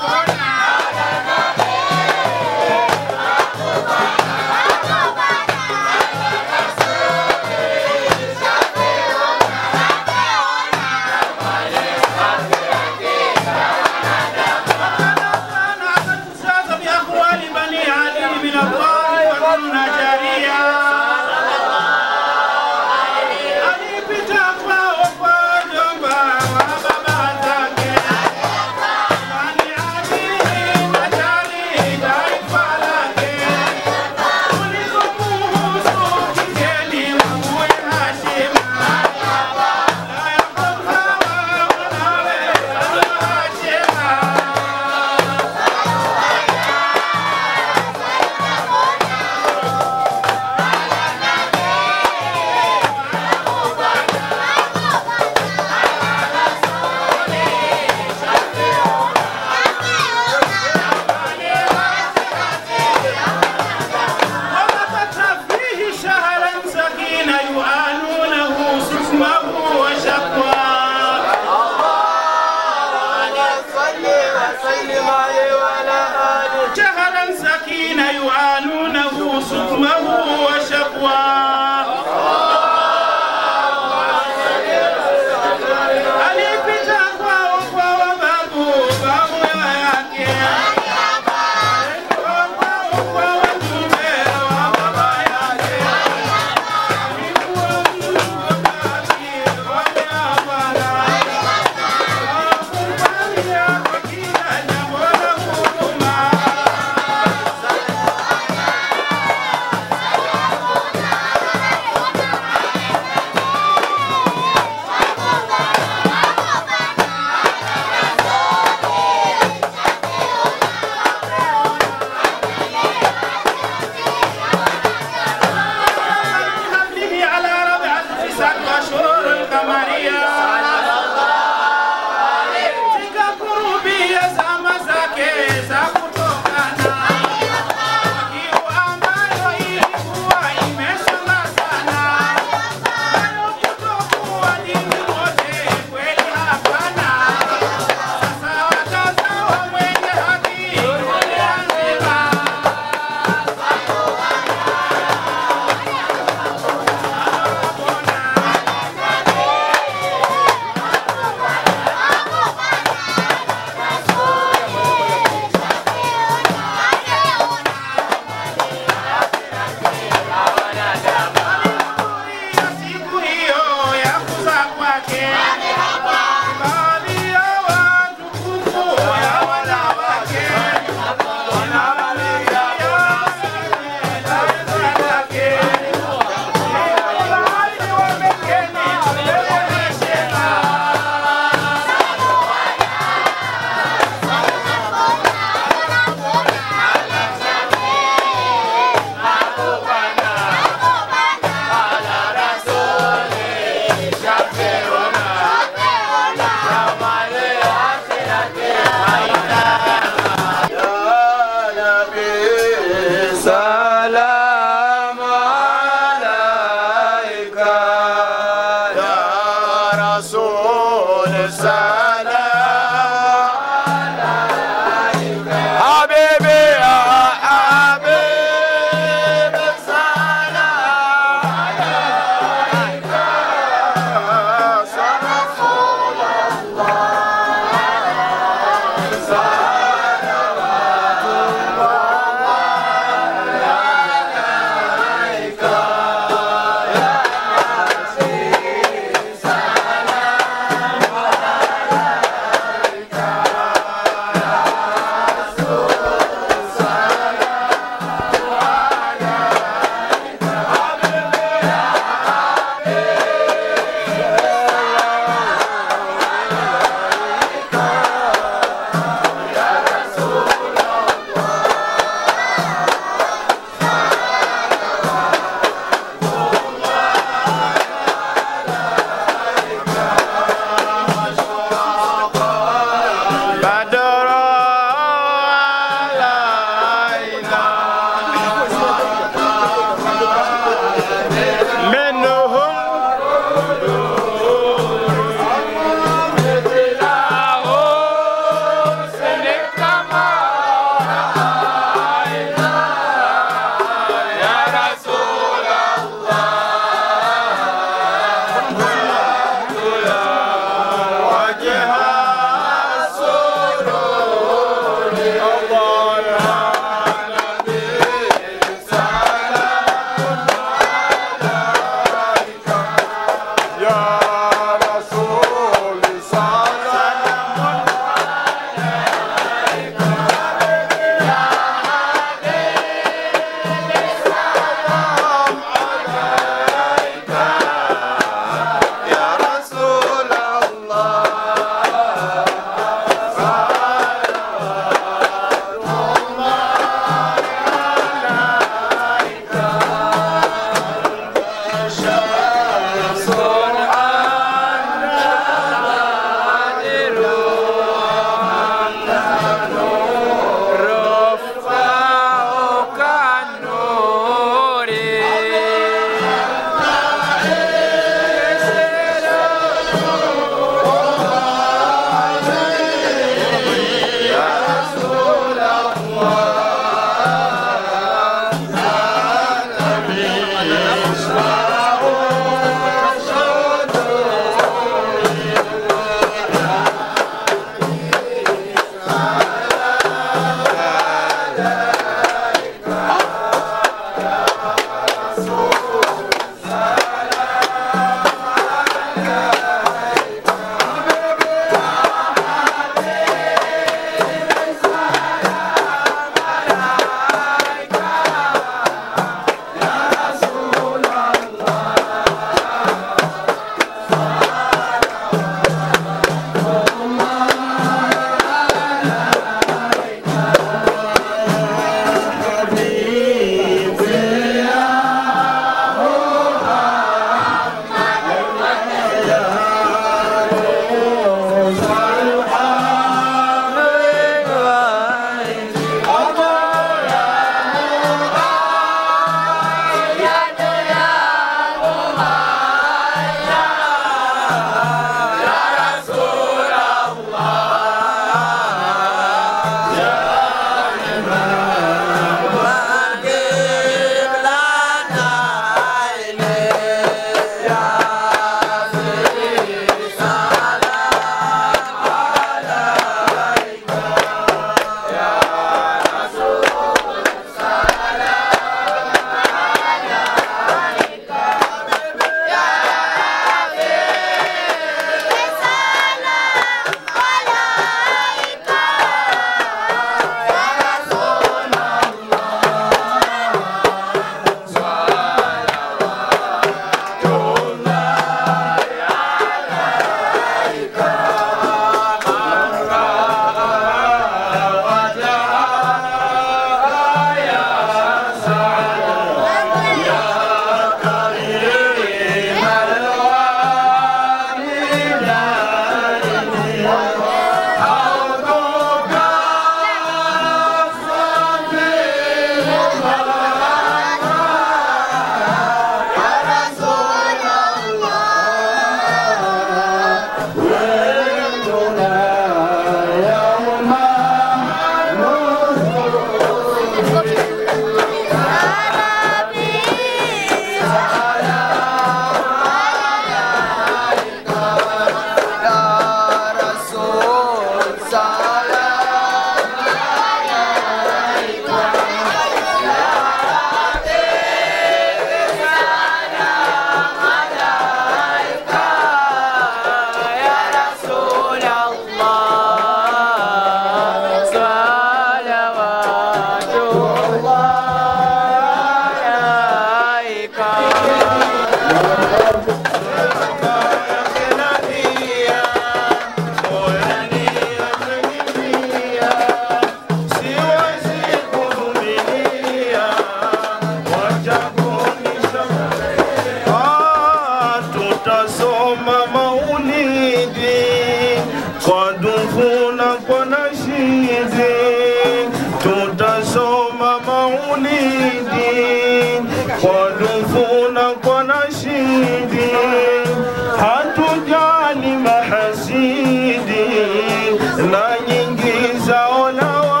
wadufu na kwa nashidi, hatujali mahasidi na nyingi zao lawama.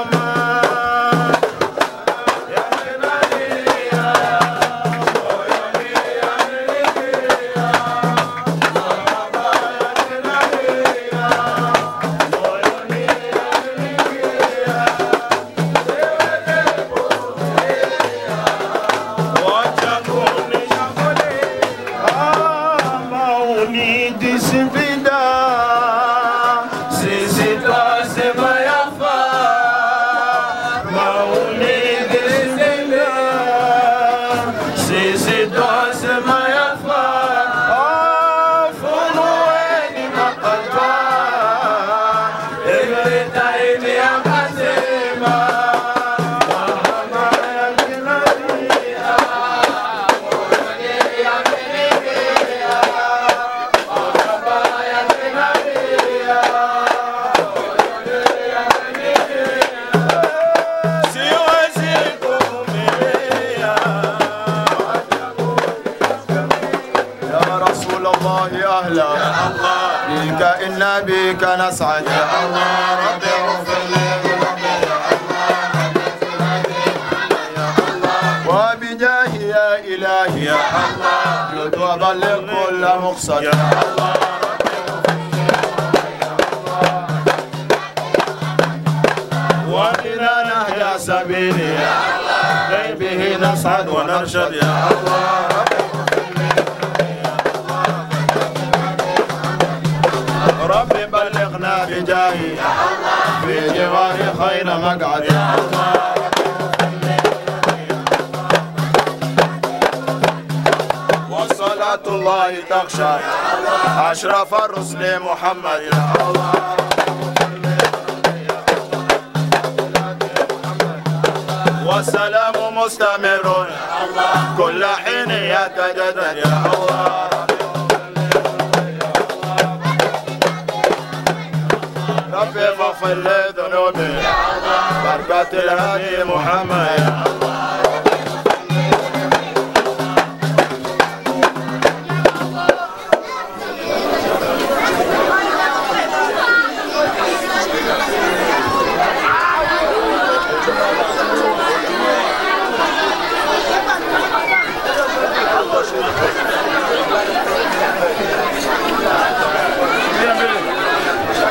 بك نسعد يا الله ربي اغفر لي ذنوبي يا الله وبجاه يا إلهي يا الله جد وبلغ كل مقصد يا الله وإلى نهج سبيلي يا الله به نسعد ونرشد يا الله ربي بلغنا بجاهي في جوار خير مقعد يا الله وصلاة الله تخشى أشرف الرسل محمد يا الله والسلام مستمر كل حين يتجدد يا الله ربي اغفر لي ذنوبي بركة الهادي محمد يا الله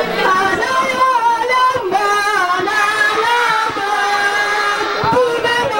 Tuna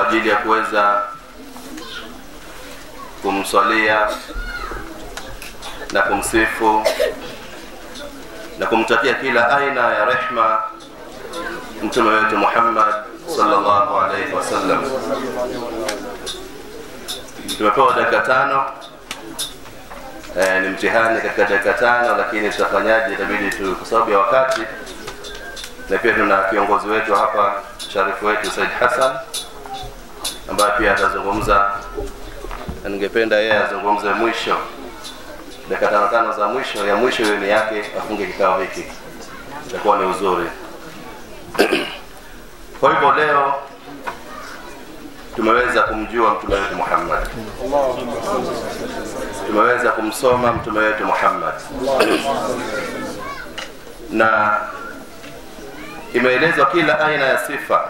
ajili ya kuweza kumswalia na kumsifu na kumtakia kila aina ya rehma mtume wetu Muhammad sallallahu alaihi wasallam. Tumepewa dakika 5. Ni mtihani katika dakika 5, lakini tutafanyaje? Itabidi tu kwa sababu ya wakati, na pia tuna kiongozi wetu hapa, sharifu wetu Said Hassan, ambaye pia atazungumza. Ningependa yeye azungumze mwisho, dakika 5 za mwisho, ya mwisho hiyo ni yake, afunge kikao hiki, itakuwa ni uzuri. Kwa hivyo leo tumeweza kumjua mtume wetu Muhammad, tumeweza kumsoma mtume wetu Muhammad, na imeelezwa kila aina ya sifa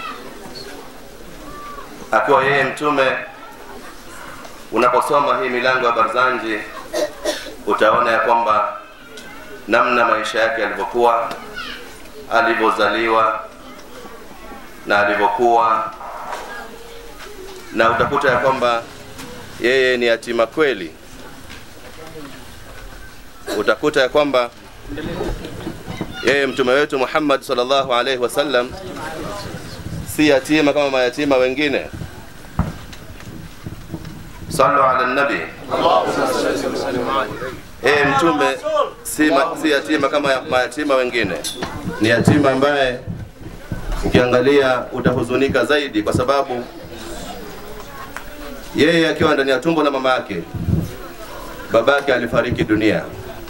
akiwa yeye mtume. Unaposoma hii milango ya Barzanji utaona ya kwamba namna maisha yake yalivyokuwa, alivyozaliwa na alivyokuwa, na utakuta ya kwamba yeye ni yatima kweli. Utakuta ya kwamba yeye mtume wetu Muhammad sallallahu alaihi wasallam si yatima kama mayatima wengine. Sallu ala nabi. Mtume si yatima kama mayatima wengine. Ni yatima ambaye ukiangalia utahuzunika zaidi, kwa sababu yeye akiwa ndani ya tumbo la mama yake, babake alifariki dunia,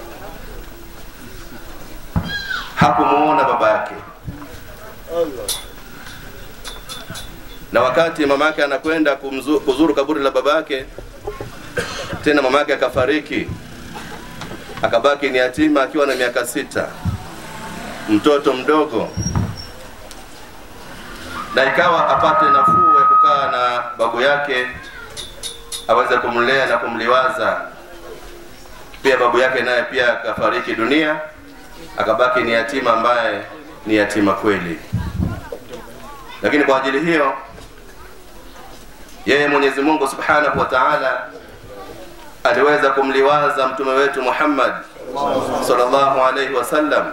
hakumuona baba yake. Na wakati mama yake anakwenda kuzuru kaburi la babake, tena mama yake akafariki, akabaki ni yatima akiwa na miaka 6, mtoto mdogo. Na ikawa apate nafuu ya kukaa na babu yake, aweze kumlea na kumliwaza. Pia babu yake naye pia akafariki dunia, akabaki ni yatima ambaye ni yatima kweli. Lakini kwa ajili hiyo yeye Mwenyezi Mungu Subhanahu wa Ta'ala aliweza kumliwaza mtume wetu Muhammad sallallahu alaihi wasallam,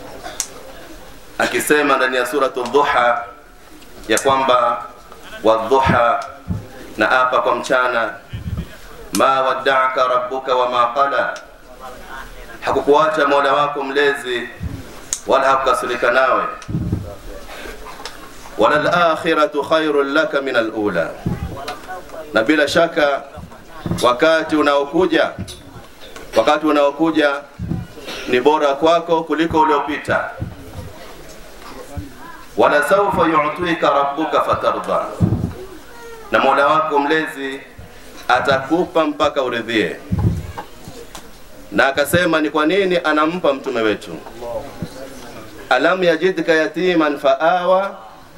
akisema ndani ya suratul Duha ya kwamba wadhuha, na apa kwa mchana, ma wadda'aka rabbuka wa ma qala, hakukuacha Mola wako mlezi wala hakukasirika nawe, wala al-akhiratu khairul laka min al-ula, na bila shaka wakati unaokuja ni bora kwako kuliko uliopita. Wala sawfa yu'tika rabbuka fatarda, na Mola wako mlezi atakupa mpaka uridhie. Na akasema ni kwa nini anampa mtume wetu, alam yajidka yatiman faawa,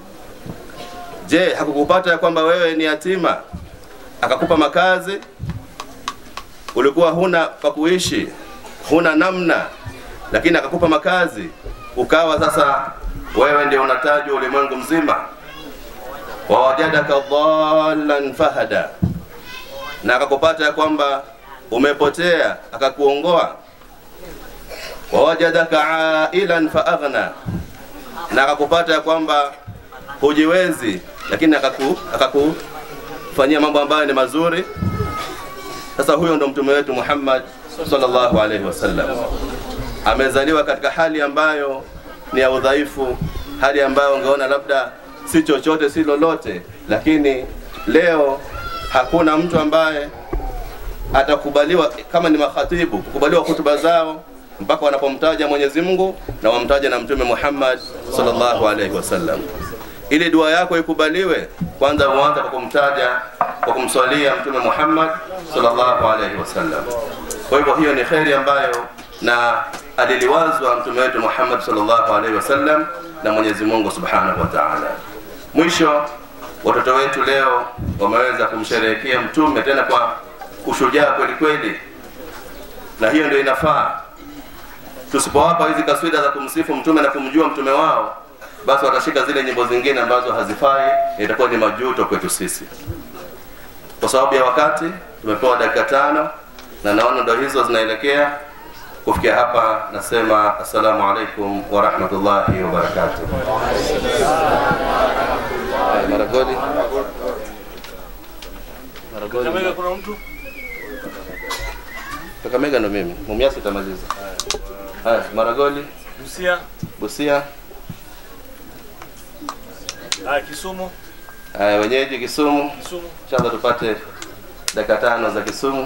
je hakukupata ya kwamba wewe ni yatima akakupa makazi? Ulikuwa huna pa kuishi, huna namna, lakini akakupa makazi, ukawa sasa wewe ndio unatajwa ulimwengu mzima. Wa wajadaka dhallan fahada, na akakupata ya kwamba umepotea akakuongoa. Wa wajadaka ailan faaghna, na akakupata ya kwamba hujiwezi, lakini akakufanyia mambo ambayo ni mazuri. Sasa huyo ndo mtume wetu Muhammad sallallahu alaihi wasallam. Amezaliwa katika hali ambayo ni ya udhaifu, hali ambayo ungeona labda si chochote si lolote, lakini leo hakuna mtu ambaye atakubaliwa kama ni makhatibu kukubaliwa hutuba zao mpaka wanapomtaja Mwenyezi Mungu na wamtaja na mtume Muhammad sallallahu alaihi wasallam. Ili dua yako ikubaliwe, kwanza uanze kwa kumtaja, kwa kumswalia mtume Muhammad sallallahu alaihi wasallam. Kwa hivyo hiyo ni khairi ambayo na aliliwazwa mtume wetu Muhammad sallallahu alaihi wasallam na Mwenyezi Mungu Subhanahu wa Ta'ala. Mwisho, watoto wetu leo wameweza kumsherehekea mtume tena kwa ushujaa kweli kweli, na hiyo ndio inafaa. Tusipowapa hizi kaswida za kumsifu mtume na kumjua mtume wao, basi watashika zile nyimbo zingine ambazo hazifai, itakuwa ni majuto kwetu sisi. Kwa sababu ya wakati tumepewa dakika 5 na naona ndo hizo zinaelekea kufikia hapa. Nasema assalamu alaikum wa rahmatullahi wa barakatuh. Maragoli. Kakamega kuna mtu? Kakamega ndo mimi. Mumias itamaliza. Haya, Maragoli. Busia. Kisumu. Wenyeji Kisumu. Inshallah tupate dakika 5 za Kisumu.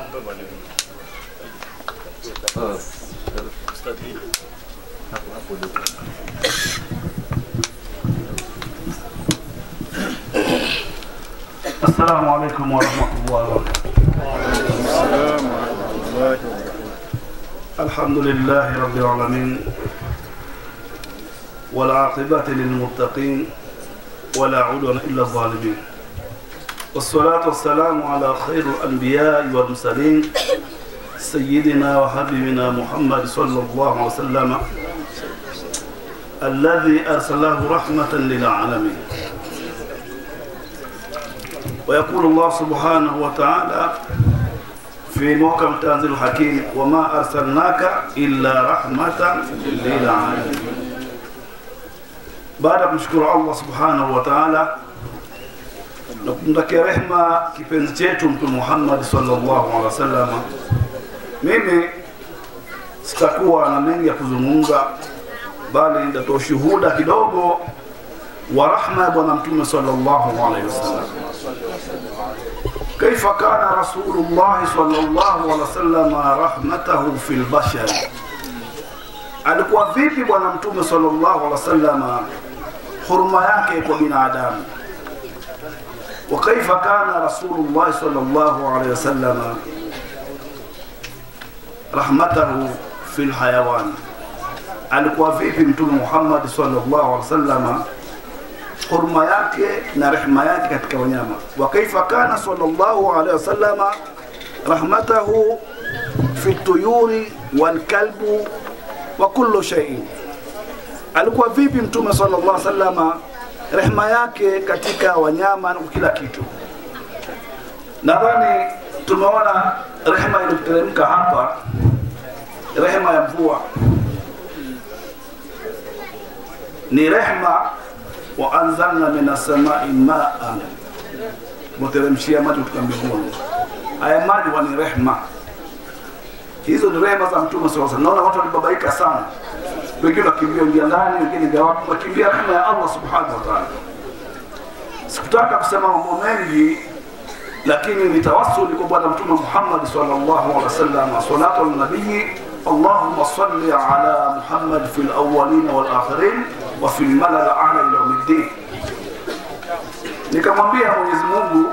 السلام عليكم ورحمة الله وبركاته. الحمد لله رب العالمين والعاقبة للمتقين ولا عدوان إلا الظالمين والصلاة والسلام على خير الأنبياء والمرسلين سيدنا وحبيبنا محمد صلى الله عليه وسلم الذي أرسله رحمة للعالمين. ويقول الله سبحانه وتعالى في موقع تنزيل الحكيم وما أرسلناك إلا رحمة للعالمين. Baada ya kumshukuru Allah subhanahu wa ta'ala na kumtakia rehema kipenzi chetu Mtume Muhammad sallallahu alaihi wasallam, mimi sitakuwa na mengi ya kuzungumza, bali nitatoa shuhuda kidogo wa rahma ya Bwana Mtume sallallahu alaihi wasallam. Kaifa kana Rasulullah sallallahu alaihi wasallam rahmatahu fil bashar, alikuwa vipi Bwana Mtume sallallahu alaihi wasallam huruma yake kwa binadamu. Wa kaifa kana Rasulullah sallallahu alaihi wasallam rahmatahu fil hayawan, alikuwa vipi Mtume Muhammad sallallahu alaihi wasallam huruma yake na rehema yake katika wanyama. Wa kaifa kana sallallahu alaihi wasallam rahmatahu fi tuyuri wal kalbu wa kullu shay'in, alikuwa vipi Mtume sallallahu alaihi wasallam rehema yake katika wanyama na kila kitu. Nadhani tumeona rehema iliyoteremka hapa, rehema ya mvua ni rehema. Wa anzalna minas samai ma'an, muteremshia maji kutoka mbinguni. Haya maji ni rehema. Hizo ni rehema za Mtume sallallahu alaihi wasallam. Naona watu walibabaika sana, wengine wakimbia ingia ndani, wengine ndio wapi, wakimbia rehema ya Allah subhanahu wa ta'ala. Sikutaka kusema mambo mengi, lakini nitawassul kwa Bwana Mtume Muhammad sallallahu alaihi wasallam. Salatu an-nabii اللهم صل على محمد في الأولين والآخرين وفي الملأ الأعلى إلى يوم الدين. Nikamwambia Mwenyezi Mungu,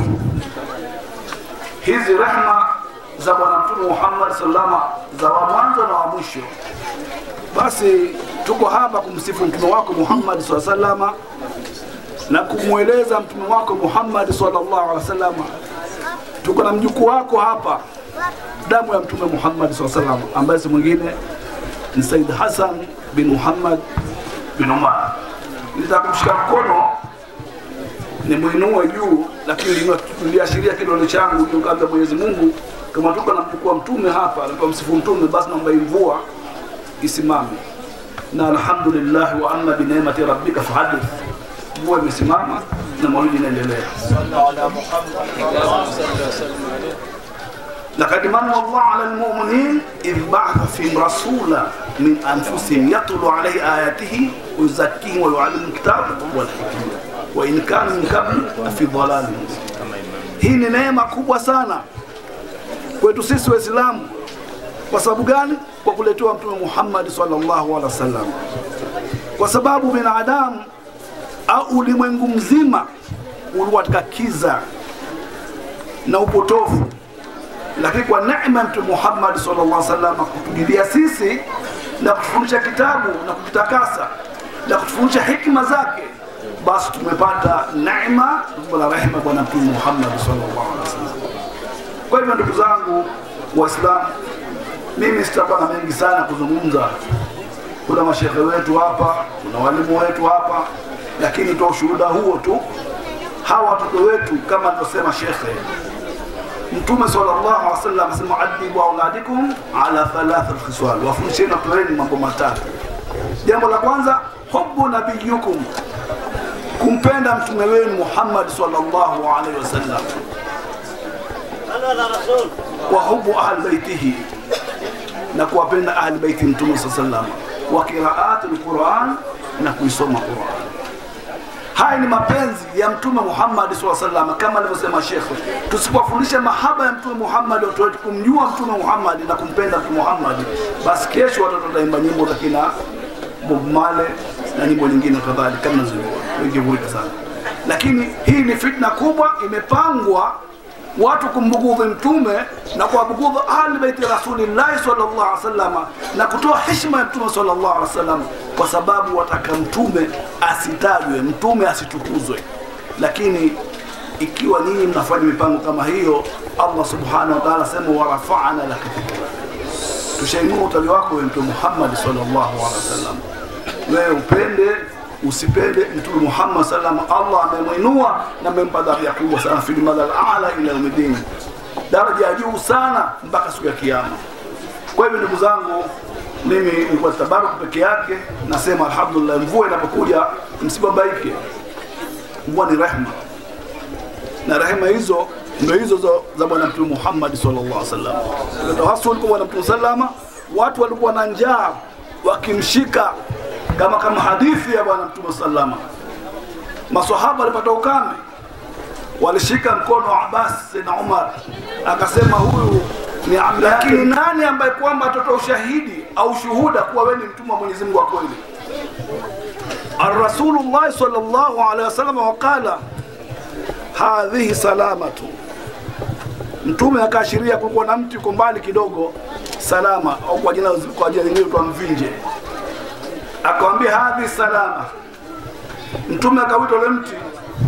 hizi rehema za Bwana Mtume Muhammad sallallahu za wa mwanzo na wa mwisho, basi tuko hapa kumsifu mtume wako Muhammad sallallahu alaihi wasallam na kumweleza mtume wako Muhammad sallallahu alaihi wasallam. Tuko na mjukuu wako hapa, damu ya Mtume Muhammad sallallahu alaihi wasallam, ambaye si mwingine ni Said Hassan bin Muhammad bin Umar. Nitakumshika mkono ni muinue juu, lakini niliashiria kidole changu juu kabla Mwenyezi Mungu, kama tuko na mjukuu wa mtume hapa na msifu mtume, basi naomba mvua isimame. Na alhamdulillah wa amma bi ni'mati rabbika fahadith, mvua imesimama na maulidi inaendelea. Sallallahu ala Muhammad. لقد من الله على المؤمنين إذ بعث فيهم رسولا من أنفسهم يتلو عليه آياته ويزكيهم ويعلمهم الكتاب والحكمة وإن كانوا من قبل في ضلال مبين. Hii ni neema kubwa sana kwetu sisi Waislamu. Kwa sababu gani? Kwa kuletewa Mtume Muhammad sallallahu alaihi wasallam. Kwa sababu binadamu au ulimwengu mzima ulikuwa katika kiza na upotofu, lakini kwa neema ya Mtume Muhammad sallallahu alaihi wasallam kutugilia sisi na kutufundisha kitabu na kutakasa na kutufundisha hikma zake, basi tumepata neema na rehema kwa Mtume Muhammad sallallahu alaihi wasallam. Kwa hivyo ndugu zangu Waislamu, mimi sitakuwa na mengi sana kuzungumza, kuna mashehe wetu hapa, kuna walimu wetu hapa, lakini kwa ushuhuda huo tu hawa watoto wetu kama alivyosema shekhe Mtume sallallahu alaihi wasallam asema adibu auladikum ala thalath alkhisal, wafundisheni watoto wenu mambo matatu. Jambo la kwanza, hubbu nabiyukum, kumpenda mtume wenu Muhammad sallallahu alaihi wasallam, wa hubbu ahli baitihi, na kuwapenda ahli baiti mtume sallallahu alaihi wasallam, wa qira'atul Qur'an, na kuisoma Qur'an. Haya ni mapenzi ya mtume Muhammad sallallahu alaihi wasallam, kama alivyosema Sheikh. Tusipofundisha mahaba ya mtume Muhammad, watu wetu kumjua mtume Muhammad na kumpenda mtume Muhammad, basi kesho watoto wataimba nyimbo za kina Bob Marley na nyimbo nyingine kadhalika kama zilivyo sana. Lakini hii ni fitna kubwa imepangwa, watu kumbugudhi mtume na kuwabugudhi ahli baiti Rasulillah sallallahu alaihi wasallam na kutoa heshima ya mtume sallallahu alaihi wasallam, kwa sababu wataka mtume asitajwe, mtume asitukuzwe. Lakini ikiwa nyinyi mnafanya mipango kama hiyo, Allah subhanahu wa ta'ala sema wa rafa'ana laka dhikra, tushainua utaji wako wewe mtume Muhammad sallallahu alaihi wasallam. Wewe upende usipende mtume Muhammad sallam, Allah amemwinua na amempa daraja kubwa sana fil madal a'la ila yawmiddin, daraja juu sana mpaka siku ya kiyama. Kwa hivyo ndugu zangu, mimi nilikuwa tabaruku peke yake, nasema alhamdulillah. Mvua inapokuja msibabaike, mvua ni rehema, na rehema hizo ndio hizo za bwana mtume Muhammad sallallahu alaihi wasallam. Ndio hasa kwa bwana mtume sallama, watu walikuwa na njaa wakimshika, kama hadithi ya bwana mtume sallama. Maswahaba walipata ukame, walishika mkono wa Abbas na Umar, akasema huyu ni amri. Lakini nani ambaye kwamba atatoa ushahidi au shuhuda kuwa wewe ni mtume wa Mwenyezi Mungu wa kweli? Ar-Rasulullah sallallahu alaihi wasallam waqala hadhihi salamatu, mtume akaashiria kulikuwa na mti uko mbali kidogo, salama, au kwa jina lingine tu mvinje, akamwambia hadhi salama. Mtume akawita ule mti,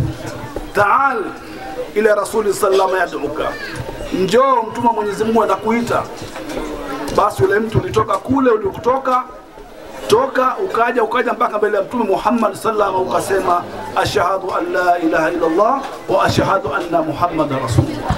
taal ila rasuli sallallahu alaihi wasallam yad'uka, njoo mtume Mwenyezi Mungu anakuita. Basi ule mtu ulitoka kule ulikotoka ukaja mpaka mbele ya mtume Muhammad sallallahu alaihi wasallam, ukasema ashhadu an la ilaha illa Allah wa ashhadu anna Muhammadar rasulullah.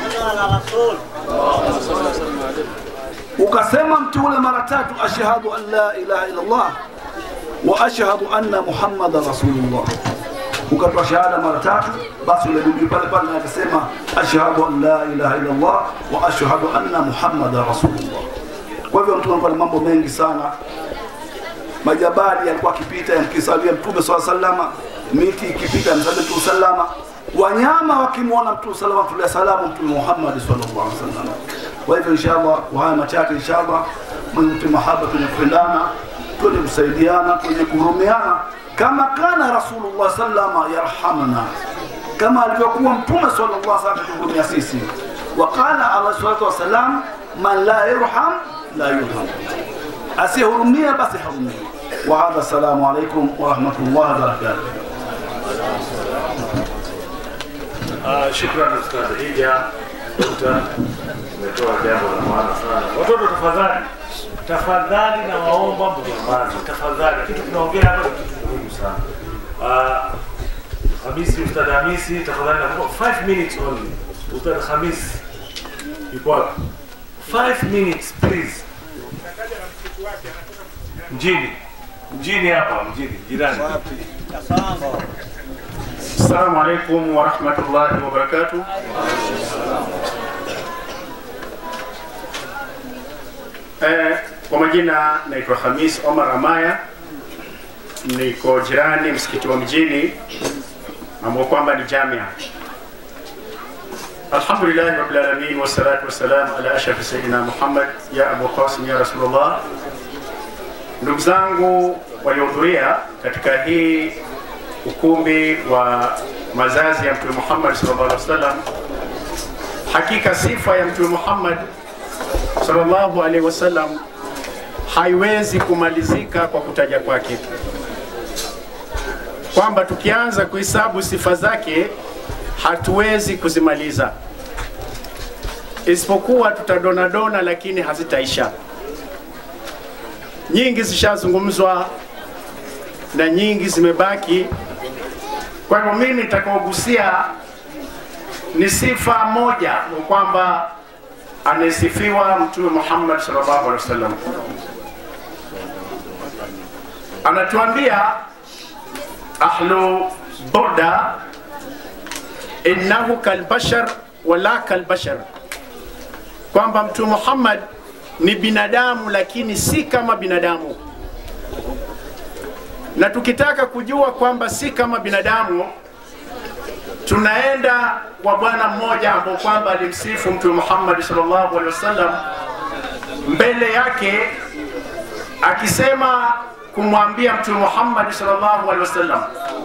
Ukasema mtu ule mara tatu, ashhadu an la ilaha illa Allah wa ashhadu anna Muhammadar rasulullah. Ukatoa shahada mara tatu, basi ule bibi pale pale akasema ashhadu an la ilaha illa Allah wa ashhadu anna Muhammadar rasulullah. Kwa hivyo mtume alikuwa na mambo mengi sana. Majabali yalikuwa akipita yamkisalia mtume sallallahu alaihi wasallam, miti ikipita msalia mtume sallallahu, wanyama wakimwona mtume sallallahu alaihi wasallam mtume Muhammad sallallahu alaihi wasallam. Kwa hivyo inshallah, wa haya machache inshallah, mwenye mahaba, tunapendana, tunasaidiana, tunakuhurumiana kama kana Rasulullah sallallahu yarhamana, kama alivyokuwa mtume sallallahu alaihi wasallam kuhurumia sisi. Waqala alayhi salatu wasalam, man la yarham la yurham, asihurumia basi harumia. Wa hadha, assalamu alaykum wa rahmatullahi wa barakatuh. Shukrani Ustadh Hija, Dokta, umetoa jambo la maana sana. Watoto tafadhali na waomba mjamazi, tafadhali, kitu tunaongea hapa ni kitu muhimu sana. Hamisi, Ustadh Hamisi, tafadhali nakupa 5 minutes only. Ustadh Hamisi, yuko wapi? 5 minutes please. Mjini hapa, jirani. Assalamu alaikum wa rahmatullahi wa barakatuh. Kwa majina naitwa Hamis Omar Amaya, niko jirani msikiti wa mjini ambao kwamba ni Jamia. Alhamdulillah rabbil alamin wa salatu wa salam ala ashraf sayyidina Muhammad ya Abu Qasim ya Rasulullah. Ndugu zangu waliohudhuria katika hii ukumbi wa mazazi ya Mtume Muhammad sallallahu alaihi wasallam, hakika sifa ya Mtume Muhammad sallallahu alaihi wasallam haiwezi kumalizika kwa kutaja kwake, kwamba tukianza kuhesabu sifa zake hatuwezi kuzimaliza, isipokuwa tutadonadona lakini hazitaisha. nyingi zishazungumzwa na nyingi zimebaki. Kwa hivyo mimi nitakaogusia ni sifa moja, kwamba anasifiwa Mtume Muhammad sallallahu alaihi wasallam. Anatuambia ahlu burda, innahu kalbashar wala kalbashar, kwamba Mtume Muhammad ni binadamu lakini si kama binadamu. Na tukitaka kujua kwamba si kama binadamu, tunaenda kwa bwana mmoja ambao kwamba alimsifu Mtume Muhammad sallallahu alaihi wasallam mbele yake, akisema kumwambia Mtume Muhammad sallallahu alaihi wasallam,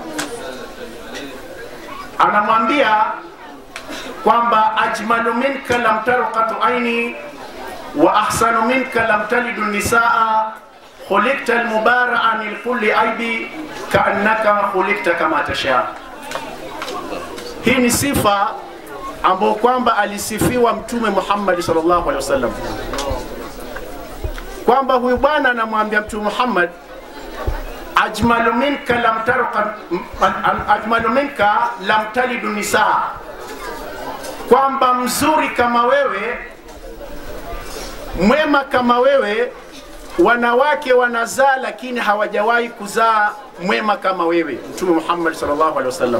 anamwambia kwamba ajmalu minka lam tarqatu aini wa ahsanu minka lam talidu nisaa khuliqta almubaraa min kulli aibi kaannaka khuliqta kama tasha. Hii ni sifa ambayo kwamba alisifiwa Mtume Muhammad sallallahu alaihi wasallam, kwamba huyu bwana anamwambia Mtume Muhammad, ajmalu minka lam talidu nisaa, kwamba mzuri kama wewe, mwema kama wewe, wanawake wanazaa lakini hawajawahi kuzaa mwema kama wewe. Mtume Muhammad sallallahu alaihi wasallam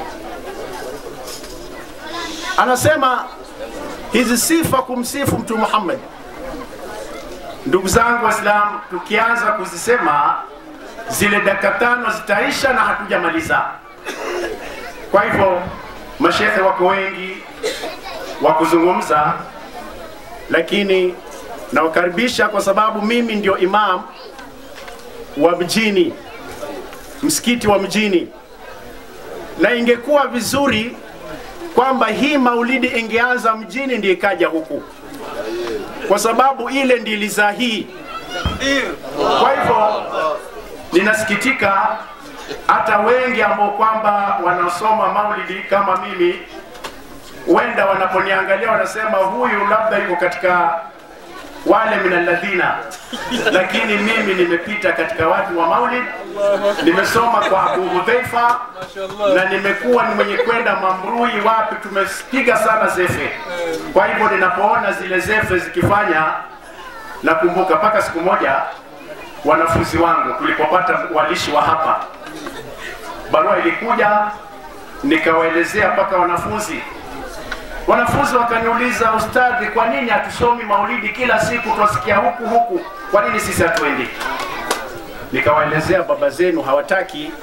anasema hizi sifa kumsifu Mtume Muhammad. Ndugu zangu Waislamu, tukianza kuzisema zile dakika 5 zitaisha na hatujamaliza. Kwa hivyo mashehe wako wengi wa kuzungumza, lakini nawakaribisha kwa sababu mimi ndio imam wa mjini, msikiti wa mjini, na ingekuwa vizuri kwamba hii maulidi ingeanza mjini ndiyo ikaja huku, kwa sababu ile ndiyo ilizaa hii. Kwa hivyo ninasikitika hata wengi ambao kwamba wanasoma maulidi kama mimi, wenda wanaponiangalia wanasema huyu labda yuko katika wale minalladhina, lakini mimi nimepita katika watu wa maulid, nimesoma kwa Abu Hudhaifa na nimekuwa ni mwenye kwenda Mamrui, wapi tumepiga sana zefe. Kwa hivyo ninapoona zile zefe zikifanya, nakumbuka paka siku moja wanafunzi wangu tulipopata walishi wa hapa, barua ilikuja nikawaelezea paka wanafunzi wakaniuliza, ustadhi, kwa nini hatusomi maulidi kila siku, tusikia huku, kwa nini sisi hatuendi? Nikawaelezea, baba zenu hawataki.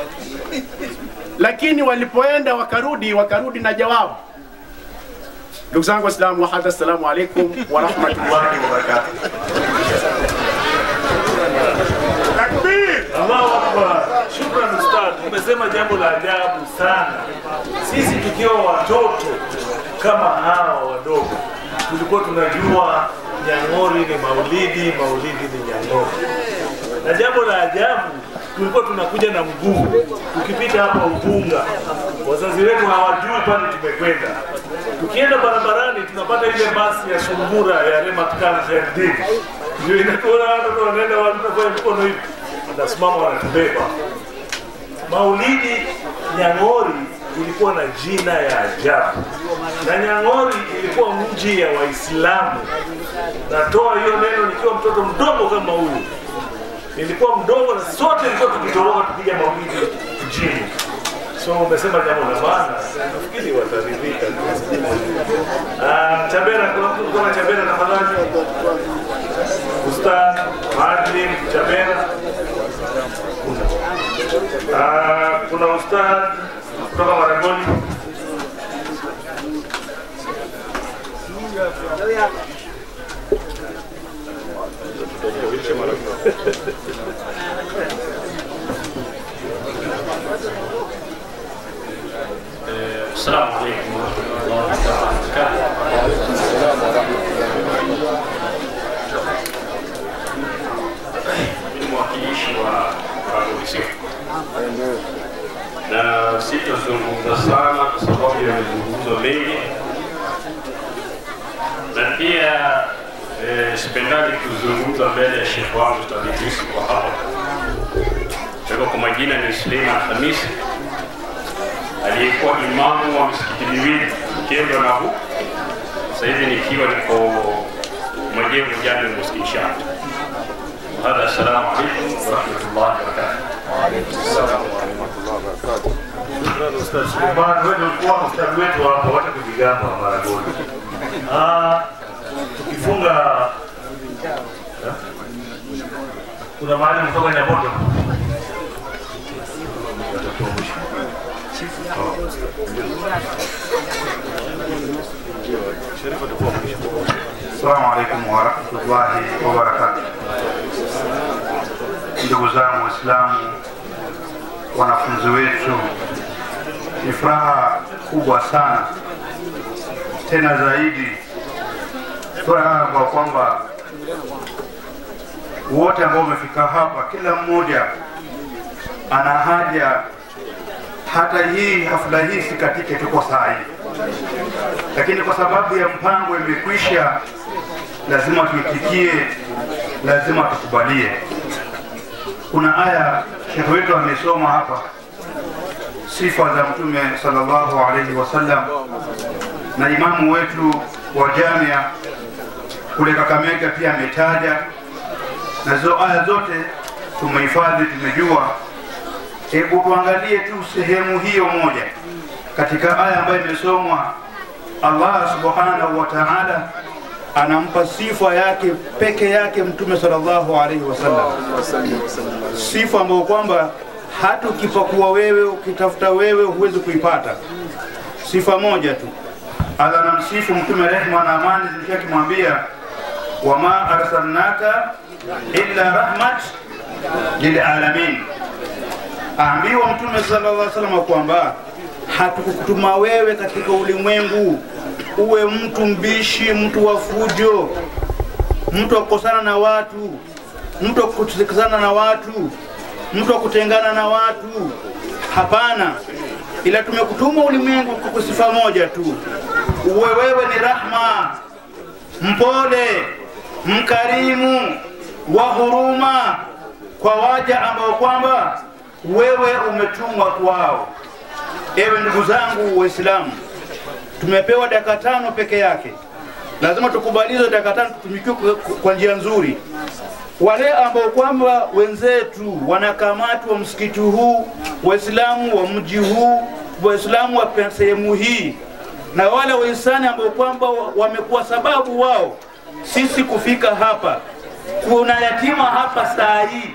Lakini walipoenda wakarudi na jawabu. Ndugu zangu Waislamu, assalamu alaikum wa rahmatullahi wa barakatuh. Takbir! Allahu Akbar. Shukran ustadhi, umesema jambo la ajabu sana. Sisi tukiwa watoto kama hawa wadogo, tulikuwa tunajua Nyang'ori ni maulidi, maulidi ni Nyang'ori. Na jambo la ajabu, tulikuwa tunakuja na mguu, tukipita hapa Ubunga, wazazi wetu hawajui pale tumekwenda. Tukienda barabarani tunapata ile basi ya Sungura ya Rematkan Zerdin, ndio inakuwa watu wanaenda wanafanya mkono hivi, wanasimama wanatubeba. Maulidi Nyang'ori ilikuwa na jina ya ajabu, na Nyang'ori ilikuwa mji ya Waislamu. Natoa hiyo neno nikiwa mtoto mdogo kama huyu, nilikuwa mdogo na sote tulikuwa tukitoroka tukija maulidi mjini. So umesema jambo la maana, nafikiri wataridhika. Chabera, kuna mtu kutoka Chabera tafadhali? Ustaz Maalim Chabera. Kuna ustaz kutoka Maragoli. Assalamu alaikum warahmatullahi wabarakatuh. Ni mwakilishi wa Arusha na sitazungumza sana kwa sababu ya mazungumzo mengi, na pia sipendali kuzungumza kuzungumza mbele ya Sheikh wangu Tabitisi kwa hapa. Kwa majina ni Suleiman Hamisi, aliyekuwa imamu wa msikiti miwili Kendo na huu. Sasa hivi nikiwa niko majengo jana msikiti Shamba. Hada, assalamu alaykum wa rahmatullahi wa barakatuh. Wa alaykum assalam wa rahmatullahi wa barakatuh. Ustaz Suleiman, wewe ulikuwa mstari wetu hapa, wacha kujigamba mara moja. Tukifunga kuna mahali kutoka Nyabondo. Assalamu alaikum wa rahmatullahi wa barakatuh. Ndugu zangu Waislamu, wanafunzi wetu, ni furaha kubwa sana tena zaidi, furaha kwa kwamba wote ambao wamefika hapa, kila mmoja ana haja hata hii hafla hii sikatike tuko saa hii, lakini kwa sababu ya mpango imekwisha, lazima tuitikie, lazima tukubalie. Kuna aya Sheikh wetu amesoma hapa, sifa za Mtume sallallahu alaihi wasallam, na imamu wetu wa Jamia kule Kakamega pia ametaja, na hizo aya zote tumehifadhi, tumejua. Hebu tuangalie tu sehemu hiyo moja katika aya ambayo imesomwa. Allah subhanahu wa ta'ala anampa sifa yake peke yake Mtume sallallahu alaihi wasallam, sifa ambayo kwamba hata ukipakuwa wewe, ukitafuta wewe, huwezi kuipata. Sifa moja tu Allah anamsifu Mtume, rehma na amani zimshaki, kumwambia wama arsalnaka illa rahmat lil alamin. Aambiwa Mtume sallallahu alaihi wasallam kwamba hatukukutuma wewe katika ulimwengu uwe mtu mbishi, mtu wa fujo, mtu wa kukosana na watu, mtu wa kutukana na watu, mtu wa kutengana na watu. Hapana, ila tumekutuma ulimwengu kwa sifa moja tu, uwe wewe ni rahma, mpole, mkarimu, wa huruma kwa waja ambao kwamba wewe umetumwa kwao. Ewe ndugu zangu Waislamu, tumepewa dakika 5 peke yake, lazima tukubalize dakika 5 tutumikie kwa njia nzuri. Wale ambao kwamba wenzetu wanakamatwa msikiti huu, Waislamu wa mji huu, Waislamu wa sehemu hii, na wale wahisani ambao kwamba wamekuwa sababu wao sisi kufika hapa. Kuna yatima hapa saa hii,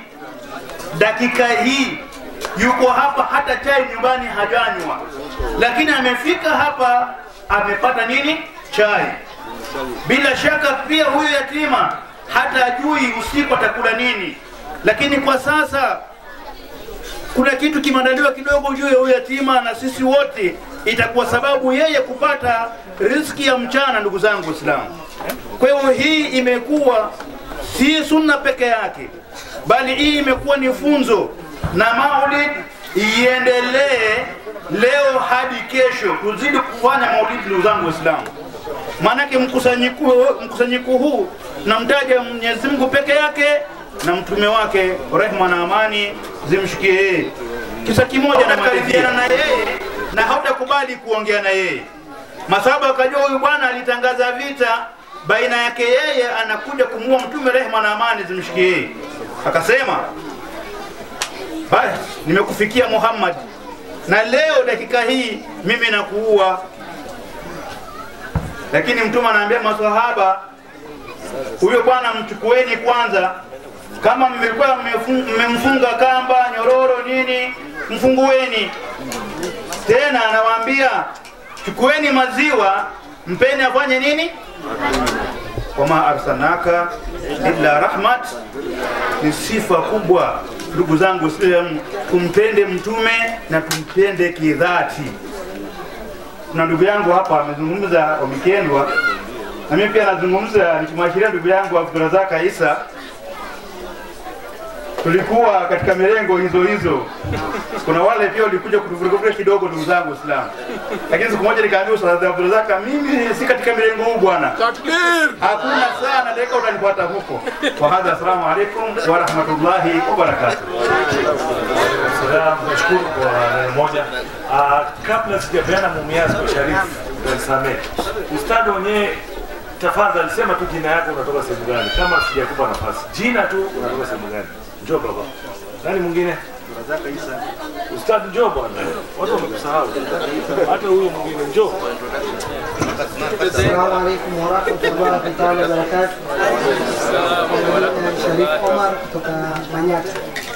dakika hii yuko hapa, hata chai nyumbani hajanywa, lakini amefika hapa amepata nini? Chai. Bila shaka pia huyu yatima hata ajui usiku atakula nini, lakini kwa sasa kuna kitu kimeandaliwa kidogo juu ya huyu yatima, na sisi wote itakuwa sababu yeye kupata riziki ya mchana. Ndugu zangu Waislamu, kwa hiyo hii imekuwa si sunna peke yake, bali hii imekuwa ni funzo, na maulid iendelee leo hadi kesho, tuzidi kufanya maulid ndugu zangu Waislamu. Maanake mkusanyiko huu namtaja Mwenyezi Mungu peke yake na mtume wake, rehma na amani zimshikie yeye. Kisa kimoja na karibiana na yeye na hautakubali kuongea na yeye. Masahaba wakajua huyu bwana alitangaza vita baina yake, yeye anakuja kumuua mtume, rehma na amani zimshikie yeye. Akasema, basi nimekufikia Muhammad, na leo dakika hii mimi nakuua. Lakini mtume anaambia maswahaba, huyo bwana mchukueni kwanza, kama mmekuwa mmemfunga kamba, nyororo nini, mfungueni. Tena anawaambia chukueni maziwa, mpeni afanye nini? Wama arsalnaka illa rahmat. Ni sifa kubwa ndugu zangu Waislamu, tumpende mtume na tumpende kidhati. Na ndugu yangu hapa amezungumza Omikendwa, na mimi pia nazungumza nikimwashiria ndugu yangu Abdurazak Isa. tulikuwa katika mirengo hizo. Kuna wale pia walikuja kutuvuruga kidogo, ndugu zangu Waislamu. Lakini siku moja nikaambiwa Ustadh Abdulrazak, mimi si katika mirengo huu bwana. Takbir! Hakuna sana, dakika utanipata huko. Wa hadha, assalamu alaikum wa rahmatullahi wa barakatuh. Salaam, nashukuru kwa neno moja. Kabla sijapeana mumiazi kwa Sharifu, nisamehe. Ustadhi mwenyewe tafadhali sema tu jina yako, unatoka sehemu gani? Kama sijakupa nafasi. Jina tu, unatoka sehemu gani? Njoo baba. Nani mwingine? Abdurazak Isa. Ustadhi njoo bwana. Watu wamekusahau. Hata huyo mwingine njoo. Assalamu alaikum wa rahmatullahi ta'ala wa barakatuh. Sharif Omar kutoka Manyata.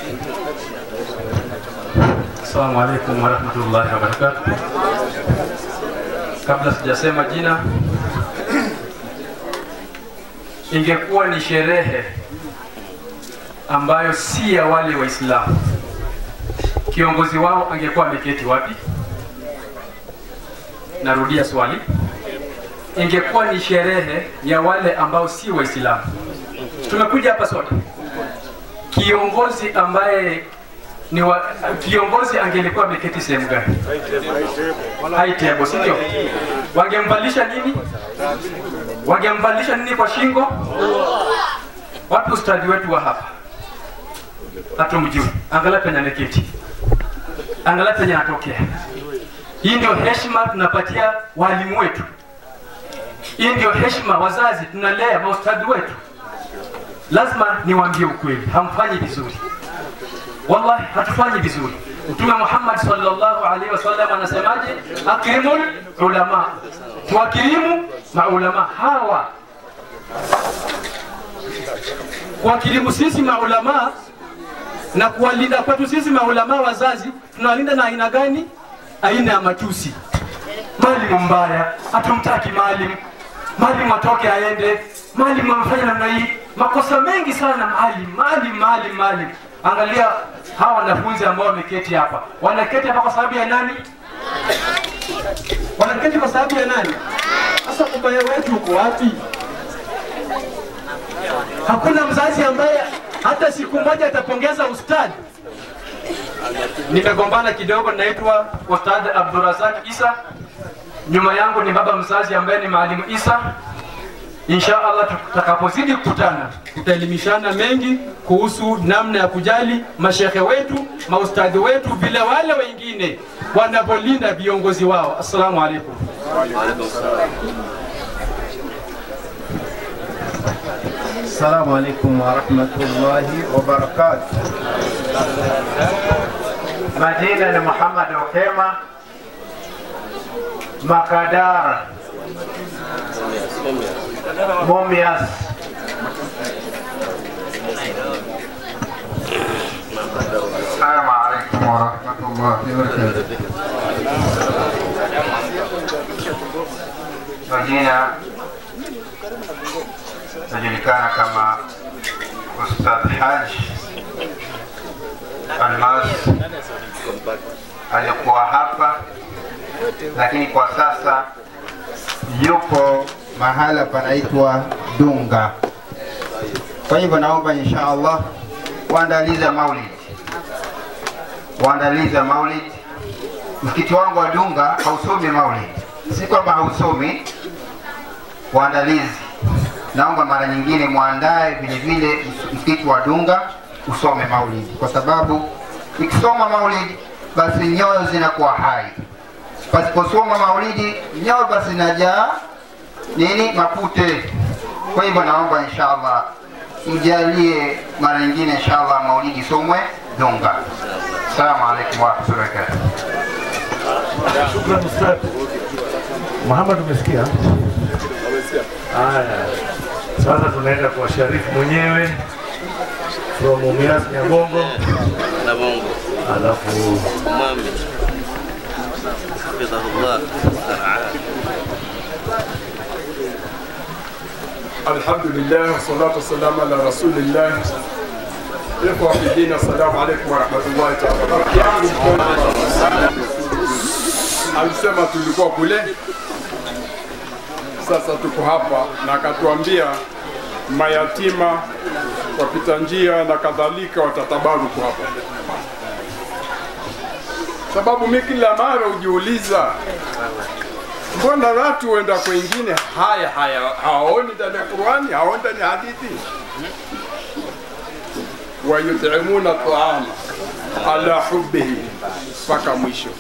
Assalamu alaikum wa rahmatullahi wa barakatuh. Kabla sijasema jina, ingekuwa ni sherehe ambayo si ya wale Waislamu, kiongozi wao angekuwa ameketi wapi? Narudia swali, ingekuwa ni sherehe ya wale ambao si Waislamu. Tumekuja hapa sote, kiongozi ambaye ni kiongozi angelikuwa ameketi sehemu gani? High table, si ndio? Wangemvalisha nini? Wangemvalisha nini kwa shingo? Wapi ustadi wetu wa hapa? Hatumjui. Angalia penye ameketi, angalia penye anatokea. Hii ndio heshima tunapatia walimu wetu, hii ndio heshima wazazi tunalea maustadi wetu. Lazima niwaambie ukweli, hamfanyi vizuri. Wallahi hatufanyi vizuri. Mtume Muhammad sallallahu alaihi wasallam anasemaje? Akrimul ulama, tuakirimu maulama hawa. Kuakirimu sisi maulama na kuwalinda kwetu sisi maulama wazazi, tunawalinda na aina gani? Aina ya matusi. Mwalimu mbaya, hatumtaki mwalimu. Mwalimu atoke aende. Mwalimu amefanya namna hii. Makosa mengi sana mwalimu. Angalia hawa wanafunzi ambao wameketi hapa. Wanaketi hapa kwa sababu ya nani? Wanaketi kwa sababu ya nani? Sasa ubaya wetu uko wapi? Hakuna mzazi ambaye hata siku moja atapongeza ustadi. Nimegombana kidogo, naitwa Ustadh Abdurazak Isa. Nyuma yangu ni baba mzazi ambaye ni Mwalimu Isa. Insha Allah tutakapozidi kukutana, tutaelimishana mengi kuhusu namna ya kujali mashehe wetu, maustadhi wetu, vile wale wengine wanapolinda viongozi wao. Assalamu alaikum. Assalamu alaikum wa rahmatullahi wa barakatuh. Majina ni Muhammad Okema Makadara Mumias. Assalamu alaikum wa rahmatullahi wa barakatuh. Majina najulikana kama Ustadh Haj Almas. Alikuwa hapa lakini kwa sasa yupo mahala panaitwa Dunga. Kwa hivyo naomba insha Allah waandaliza maulid. Msikiti wangu wa Dunga hausomi maulid, si kwamba hausomi, waandalizi. Naomba mara nyingine muandae vile vile msikiti wa Dunga usome maulid, kwa sababu ikisoma maulid basi nyoyo zinakuwa hai. Pasiposoma maulidi nyoyo basi najaa nini? Mapute. Kwa hivyo naomba inshallah mjalie mara nyingine inshallah maulidi somwe Dunga. Assalamu alaikum wa rahmatullahi wa barakatuh. Shukran Ustadh. Muhammad, umesikia? Haya. Sasa tunaenda kwa Sharifu mwenyewe from Mumias Nyagongo na Bongo. Alafu Mami. Hafidhahullah. Alhamdulillah wassalatu wassalamu ala rasulillah. Ikhwa fi din, assalamu alaykum wa rahmatullahi wa barakatuh. Alisema tulikuwa kule, sasa tuko hapa na akatuambia mayatima wapita njia na kadhalika watatabaruku hapa. Sababu mimi kila mara hujiuliza, mbona watu wenda kwingine haya hawaoni ndani ya Qur'ani, hawaoni ndani ya hadithi? Wayut'imuna at'ama ala hubbihi, mpaka mwisho.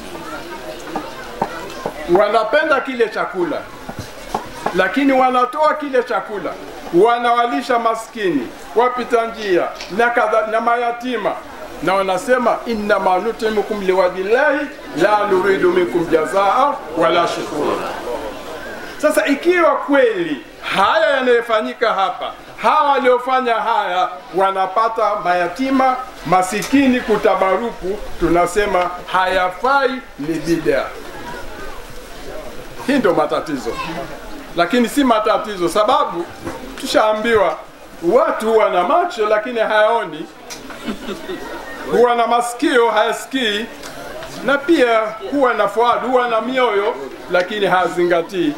Wanapenda kile chakula, lakini wanatoa kile chakula, wanawalisha maskini, wapita njia na mayatima, na wanasema inna ma nutimukum liwajhillahi la nuridu minkum jazaa wala shukura. Sasa ikiwa kweli haya yanayofanyika hapa, hawa waliofanya haya wanapata mayatima masikini kutabaruku, tunasema hayafai, ni bid'a. Hii ndio matatizo, lakini si matatizo, sababu tushaambiwa watu huwa na macho lakini hayaoni, huwa na masikio hayasikii, na pia huwa na fuadi, huwa na mioyo lakini hazingatii.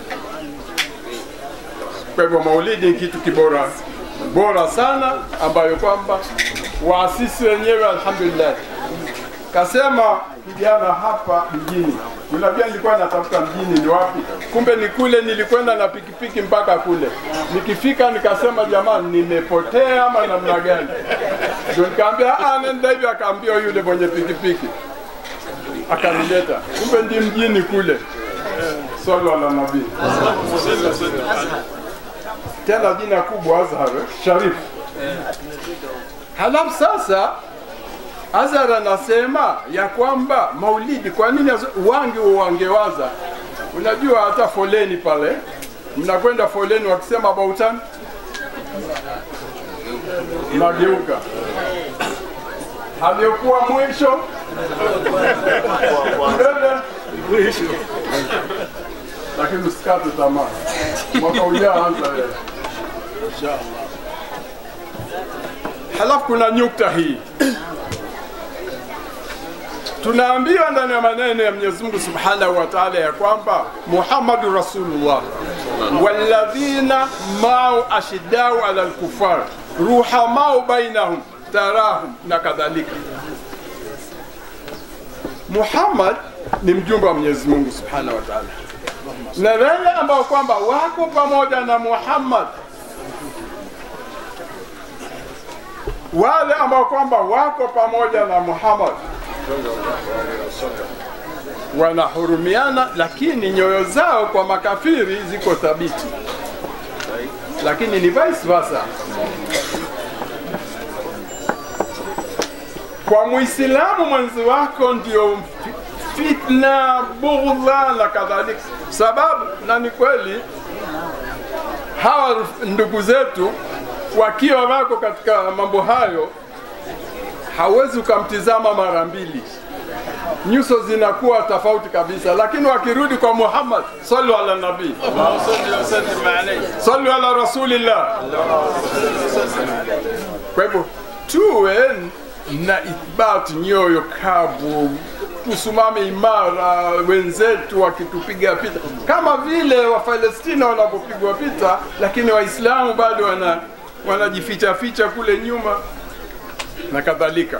Kwa hivyo maulidi ni kitu bora sana, ambayo kwamba waasisi wenyewe alhamdulillah. Kasema kijana hapa mjini, unajua nilikuwa natafuta mjini ni wapi, kumbe ni kule, nilikwenda na pikipiki mpaka kule. Nikifika nikasema jamani, nimepotea ama namna gani? Ndio nikamwambia nenda hivi, akaambia yule mwenye pikipiki, akanileta, kumbe ndi mjini kule. Sallallahu ala nabii. Tena jina kubwa Azhar Sharif. Halafu sasa Azhar anasema ya kwamba maulidi, kwa nini wangewaza? Unajua hata foleni pale, mnakwenda foleni wakisema bautan, mnageuka. Aliyokuwa mwisho mwisho, lakini usikate tamaa, mwaka ujao anza wewe inshallah. Halafu kuna nukta hii tunaambiwa ndani ya maneno ya Mwenyezi Mungu Subhanahu wa Ta'ala ya kwamba Muhammadur Rasulullah walladhina ma'u ashiddau 'ala al-kuffar ruhamau bainahum tarahum na kadhalika. Muhammad ni mjumbe wa Mwenyezi Mungu Subhanahu wa Ta'ala, na wale ambao kwamba wako pamoja na Muhammad, wale ambao kwamba wako pamoja na Muhammad wanahurumiana, lakini nyoyo zao kwa makafiri ziko thabiti. Lakini ni vice versa kwa Muislamu mwenzi wako, ndio fitna, bughdha na kadhalika. Sababu na ni kweli hawa ndugu zetu wakiwa wako katika mambo hayo, hawezi ukamtizama mara mbili, nyuso zinakuwa tofauti kabisa. Lakini wakirudi kwa Muhammad, sallu ala nabii, sallu ala rasulillah. Kwa hivyo tuwe na ithbati, nyoyo kavu, tusimame imara, wenzetu wakitupiga pita kama vile wa Palestina wanapopigwa pita, lakini Waislamu bado wanajificha ficha kule nyuma na kadhalika.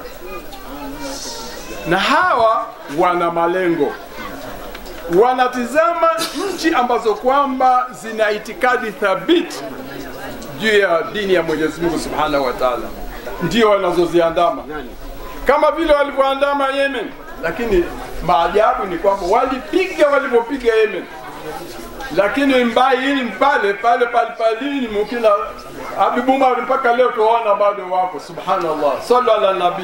Na hawa wana malengo, wanatizama nchi ambazo kwamba zina itikadi thabiti juu ya dini ya Mwenyezi Mungu Subhanahu wa Ta'ala, ndio wanazoziandama, kama vile walivyoandama Yemen. Lakini maajabu ni kwamba walipopiga Yemen, lakini mbaini pale mukina Abu Umar mpaka leo tuona bado wako. Subhanallah, sallallahu ala nabii.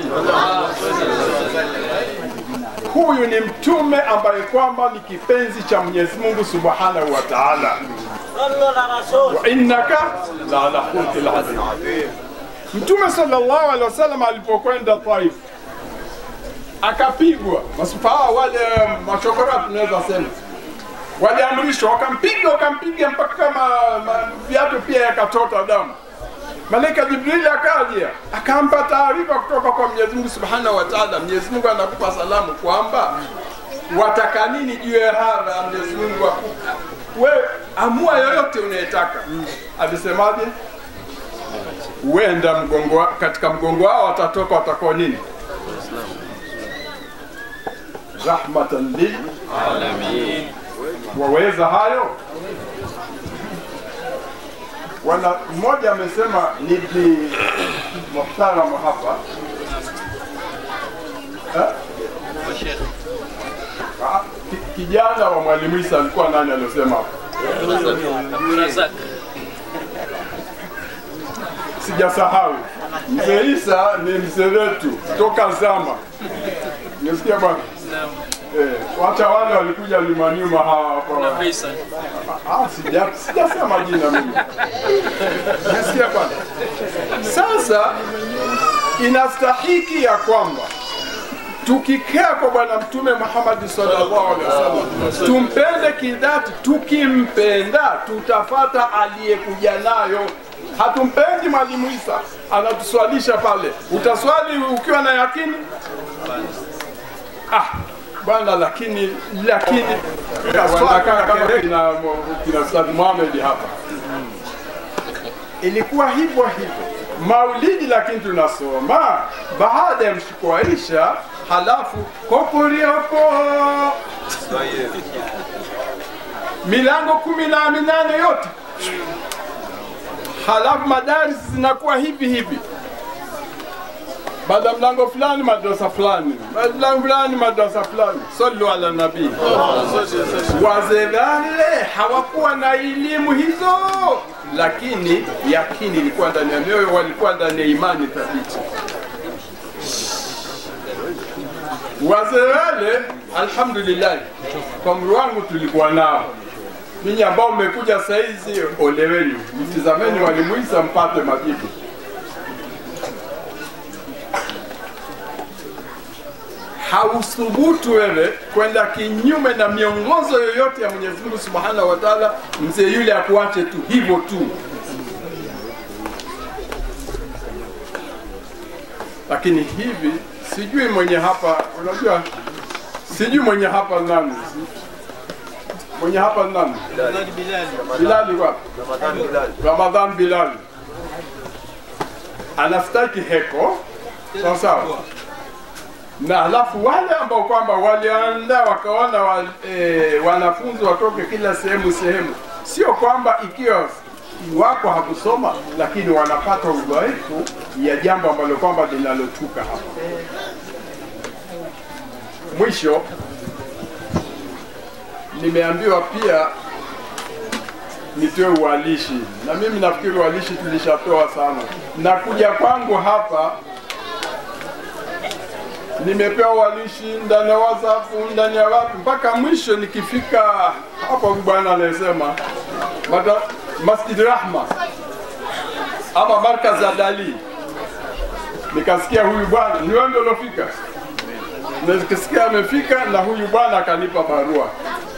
Huyu ni mtume ambaye kwamba ni kipenzi cha Mwenyezi Mungu Subhanahu wa Ta'ala. Wa innaka la ala khulqil azim. Mtume sallallahu alaihi wasallam alipokwenda Taif akapigwa, masufaa wale machokora tunaweza sema, waliamrishwa wakampiga mpaka kama viatu pia yakatota damu. Malaika Jibril akaja akampa taarifa kutoka kwa Mwenyezi Mungu Subhanahu wa Ta'ala. Mwenyezi Mungu anakupa salamu kwamba wataka nini juu ya hapa. Mwenyezi Mungu akupa wewe, amua yoyote unayotaka. Alisemaje? huenda katika mgongo wao watakuwa nini? Rahmatan lil alamin. Waweza hayo? Wana mmoja amesema ni muhtaram hapa kijana wa Mwalimu Isa alikuwa nani aliyosema hapo? Abdurazak. Sijasahau. Mzee Isa ni mzee wetu toka zama. Nisikia bwana? Wacha wale walikuja nyuma hapa. Sijasema jina mimi. Nisikia bwana? Sasa inastahiki ya kwamba tukikaa kwa Bwana Mtume Muhammad sallallahu alaihi wasallam tumpende kidhati. Tukimpenda tutafata aliyekuja nayo. Hatumpendi Mwalimu Isa anatuswalisha pale, utaswali ukiwa na yakini? Bwana, lakini kina Ustadh Muhammad hapa ilikuwa hivyo maulidi, lakini tunasoma baada ya mshiko wa Isha, halafu kopurioko milango 18 yote, halafu madaris zinakuwa hivi baada mlango fulani madrasa fulani, mlango fulani madrasa fulani. Sallu ala nabii. Wazee wale hawakuwa na elimu hizo, lakini yakini ilikuwa ndani ya mioyo, walikuwa ndani ya imani thabiti. Wazee wale alhamdulillah, kwa umri wangu tulikuwa nao. Ninyi ambao mmekuja saizi, ole wenu, mtizameni Mwalimu Isa mpate majibu. Hauthubutu wewe kwenda kinyume na miongozo yoyote ya Mwenyezi Mungu Subhanahu wa Ta'ala, mzee yule akuache tu hivyo tu. Lakini hivi sijui mwenye hapa, unajua sijui mwenye hapa nani? Mwenye hapa nani? Bilali wapi? Ramadhan Bilali. Anastaki heko. Sawa. Na halafu wale ambao kwamba waliandaa wakaona wanafunzi watoke kila sehemu, sio kwamba ikiwa wako hakusoma, lakini wanapata udhaifu ya jambo ambalo kwamba linalotuka hapa. Mwisho nimeambiwa pia nitoe uwalishi, na mimi nafikiri uwalishi tulishatoa sana. Na kuja kwangu hapa nimepewa walishi ndani ya WhatsApp, ndani ya wapi, mpaka mwisho nikifika hapo bwana anasema Masjid Rahma ama Markaz Adali, nikasikia huyu bwana ni wewe ndio ulofika, na nikasikia amefika, na huyu bwana akanipa barua.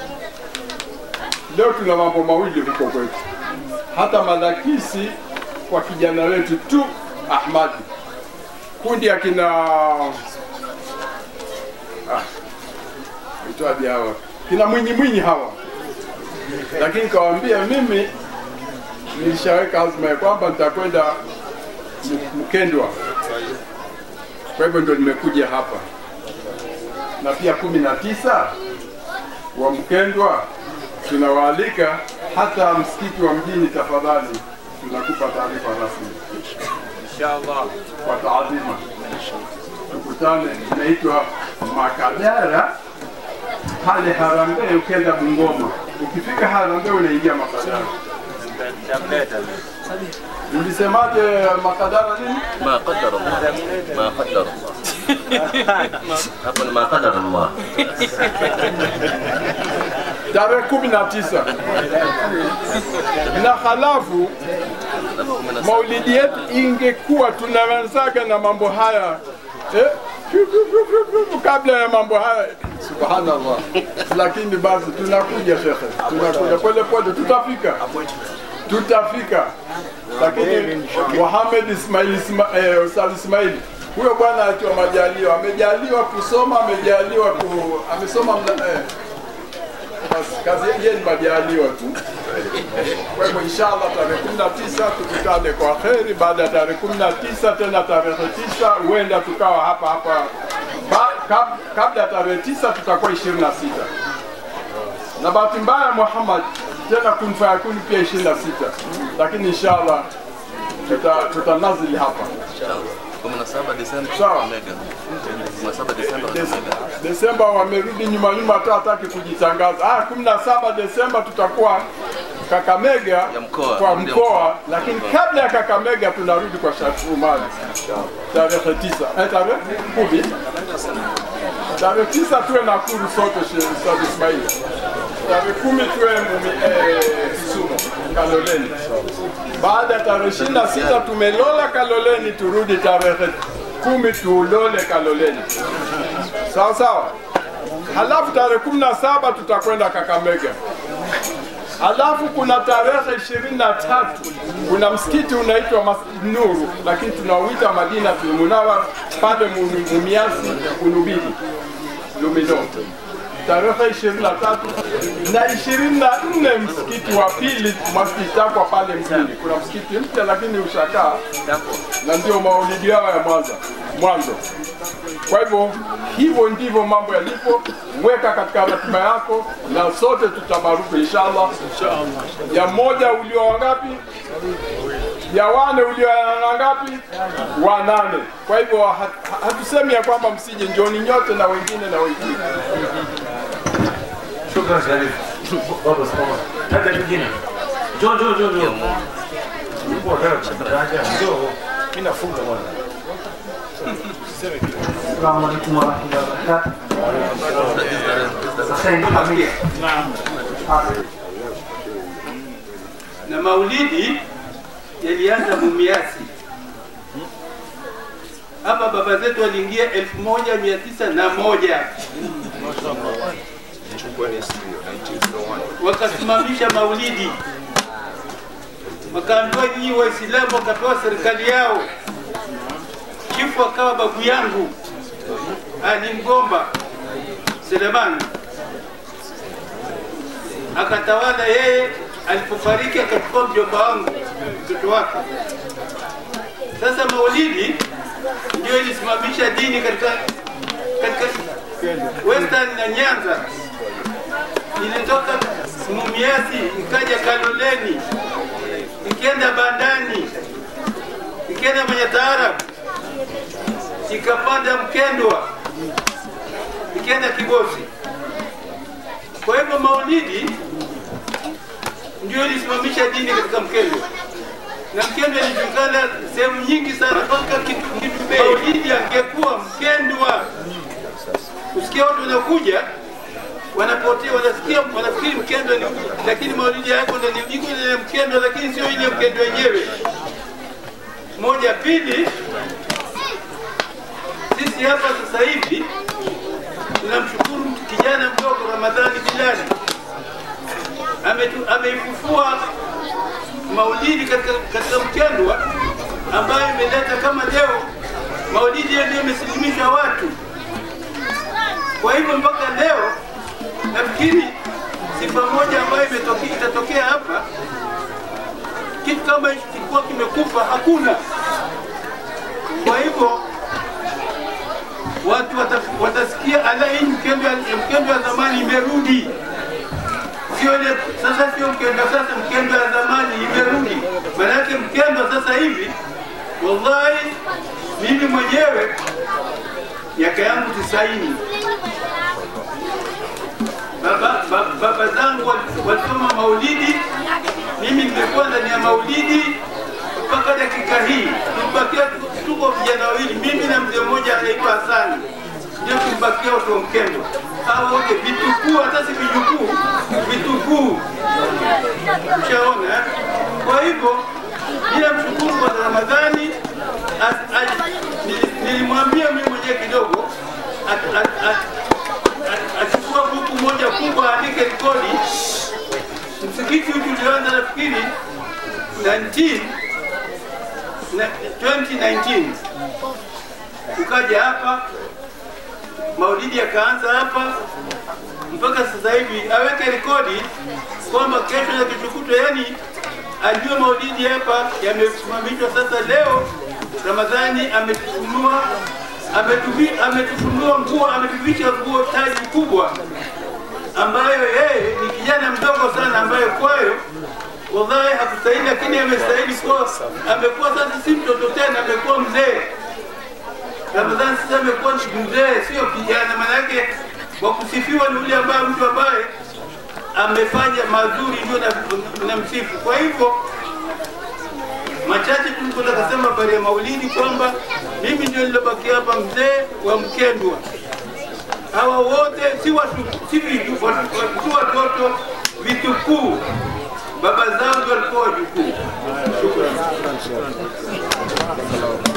Leo tuna mambo mawili huko kwetu, hata madakisi kwa kijana wetu tu Ahmadi, kundi akina itwaje hawa, kina Mwinyi hawa. Lakini kawaambia mimi nilishaweka azma ya kwamba nitakwenda Mkendwa, kwa hivyo ndio nimekuja hapa. Na pia 19 wa Mkendwa tunawaalika, hata msikiti wa mjini tafadhali tunakupa taarifa rasmi inshallah kwa taadhima. Tukutane, inaitwa Makadara pale Harambee. Ukienda Bungoma, ukifika Harambee unaingia Makadara. Ulisemaje Makadara nini? Ma qadara Allah. Ma qadara Allah. Hapo ni ma qadara Allah. Tarehe 19. Na halafu maulidi yetu ingekuwa tunaanzaga na mambo haya kabla ya mambo haya, subhanallah. Lakini basi tunakuja shekhe, tunakuja pole, tutafika. Lakini Muhammad Ustadh Ismail, huyo bwana atiwa majaliwa, amejaliwa kusoma, amesoma basi kazi yake ni majaliwa tu. Kwa hivyo inshallah tarehe 19 tukutane kwa kheri. Baada ya tarehe 19 tena tarehe 9 huenda tukawa hapa kabla ya tarehe 9 tutakuwa 26. Na bahati mbaya Muhammad tena kun fayakun pia 26, lakini inshallah tutanazili hapa 17 Desemba. Sawa. 17 Desemba. Desemba wamerudi nyuma hata hataki kujitangaza. 17 Desemba tutakuwa Kakamega kwa mkoa, lakini kabla ya Kakamega tunarudi kwa Shakrumani tarehe 9. Tarehe 10. Tarehe 9 tuwe Nakuru sote Sheikh Ismail. Tarehe 10 tuwe Kisumu Kaloleni. Baada ya tarehe 26 tumelola Kaloleni, turudi tarehe 10 tulole Kaloleni. Sawa sawa. Halafu tarehe 17 tutakwenda Kakamega. Halafu kuna tarehe 23 kuna msikiti unaitwa Masjid Nuru, lakini tunauita Madina Munawwar pale Mumiasi Unubili Lumino. Tarehe 23 na 24 msikiti wa pili Masjid Takwa pale mjini. Kuna msikiti mpya lakini ushakaa na ndio maulidi yao ya mwanzo. Kwa hivyo ndivyo mambo yalipo. Mweka katika ratiba yako na sote tutabaruku inshallah. Ya moja ulio wangapi? Ya wane ulio wangapi? Wanane. Kwa hivyo hatusemi ya kwamba msije, njoni nyote na wengine. Shukran Sharif. Baba soma. Hata nyingine. Njoo. Mungu akaraja. Njoo. Mimi nafunga bwana. Assalamu alaikum warahmatullahi wabarakatuh. Na maulidi yalianza Mumiasi. Hapa baba zetu waliingia 1901. Wakasimamisha maulidi. Wakaambiwa nyinyi Waislamu, wakapewa serikali yao. Chifu akawa babu yangu Ali Mgomba Selemani, akatawala yeye. Alipofariki akachukua mjomba wangu, mtoto wake. Sasa maulidi ndio ilisimamisha dini katika Western na Nyanza. Ilitoka Mumiasi ikaja Kaloleni, ikaenda Bandani, ikaenda Manyataarabu, ikapanda Mkendwa, ikaenda Kigosi. Kwa hivyo maulidi ndio ilisimamisha dini katika Mkendwa, na Mkendwa ilijulikana sehemu nyingi sana mpaka Kitubei. Maulidi angekuwa Mkendwa, usikia watu wanakuja wanapotea, wanafikiri Mkendwa ni, lakini maulidi yako ndio ni ile Mkendwa, lakini sio ile Mkendwa yenyewe. Moja. Pili, sisi hapa sasa hivi tunamshukuru kijana mdogo Ramadhani Bilali, ameifufua maulidi katika Mkendwa, ambayo imeleta kama leo maulidi ndio imesilimisha watu. Kwa hivyo mpaka leo nafikiri sifa moja ambayo itatokea hapa, kitu kama kilikuwa kimekufa hakuna. Kwa hivyo watu watasikia ala, hii Mkendwa ya zamani imerudi. Sio ile sasa, sio Mkendwa sasa, Mkendwa ya zamani imerudi. Maana yake Mkendwa sasa hivi, wallahi mimi mwenyewe miaka yangu 90, baba zangu walisoma maulidi, mimi nimekuwa ndani ya maulidi mpaka dakika hii. Tumebakia tuko vijana wawili, mimi na mzee mmoja anaitwa Hasani, ndio tumebakia watu wa Mkendwa. Hao wote vitukuu, hata si vijukuu, vitukuu. Ushaona? Kwa hivyo bila mshukuru kwa Ramadhani, nilimwambia mimi mwenyewe kidogo achukua buku moja kubwa andike rekodi. Msikiti huu tulianza nafikiri 2019, ukaja hapa maulidi yakaanza hapa mpaka sasa hivi, aweke rekodi kwamba kesho na kesho kutwa, yani ajue maulidi hapa yamesimamishwa. Sasa leo Ramadhani ametufunua nguo, ametuvisha nguo taji kubwa, ambayo yeye ni kijana mdogo sana, ambaye kwayo wallahi hakustahili, lakini amestahili kwa amekuwa sasa si mtoto tena, amekuwa mzee. Ramadhani sasa amekuwa mzee, sio kijana. Maana yake kwa kusifiwa ni yule ambaye mtu ambaye amefanya mazuri ndio na msifu. Kwa hivyo machache tulikuwa kusema habari ya maulidi kwamba mimi ndio nilobaki hapa mzee wa Mkendwa. Hawa wote si watu, si vitu, si watoto vitukuu, baba zao ndio walikuwa wajukuu. Shukrani.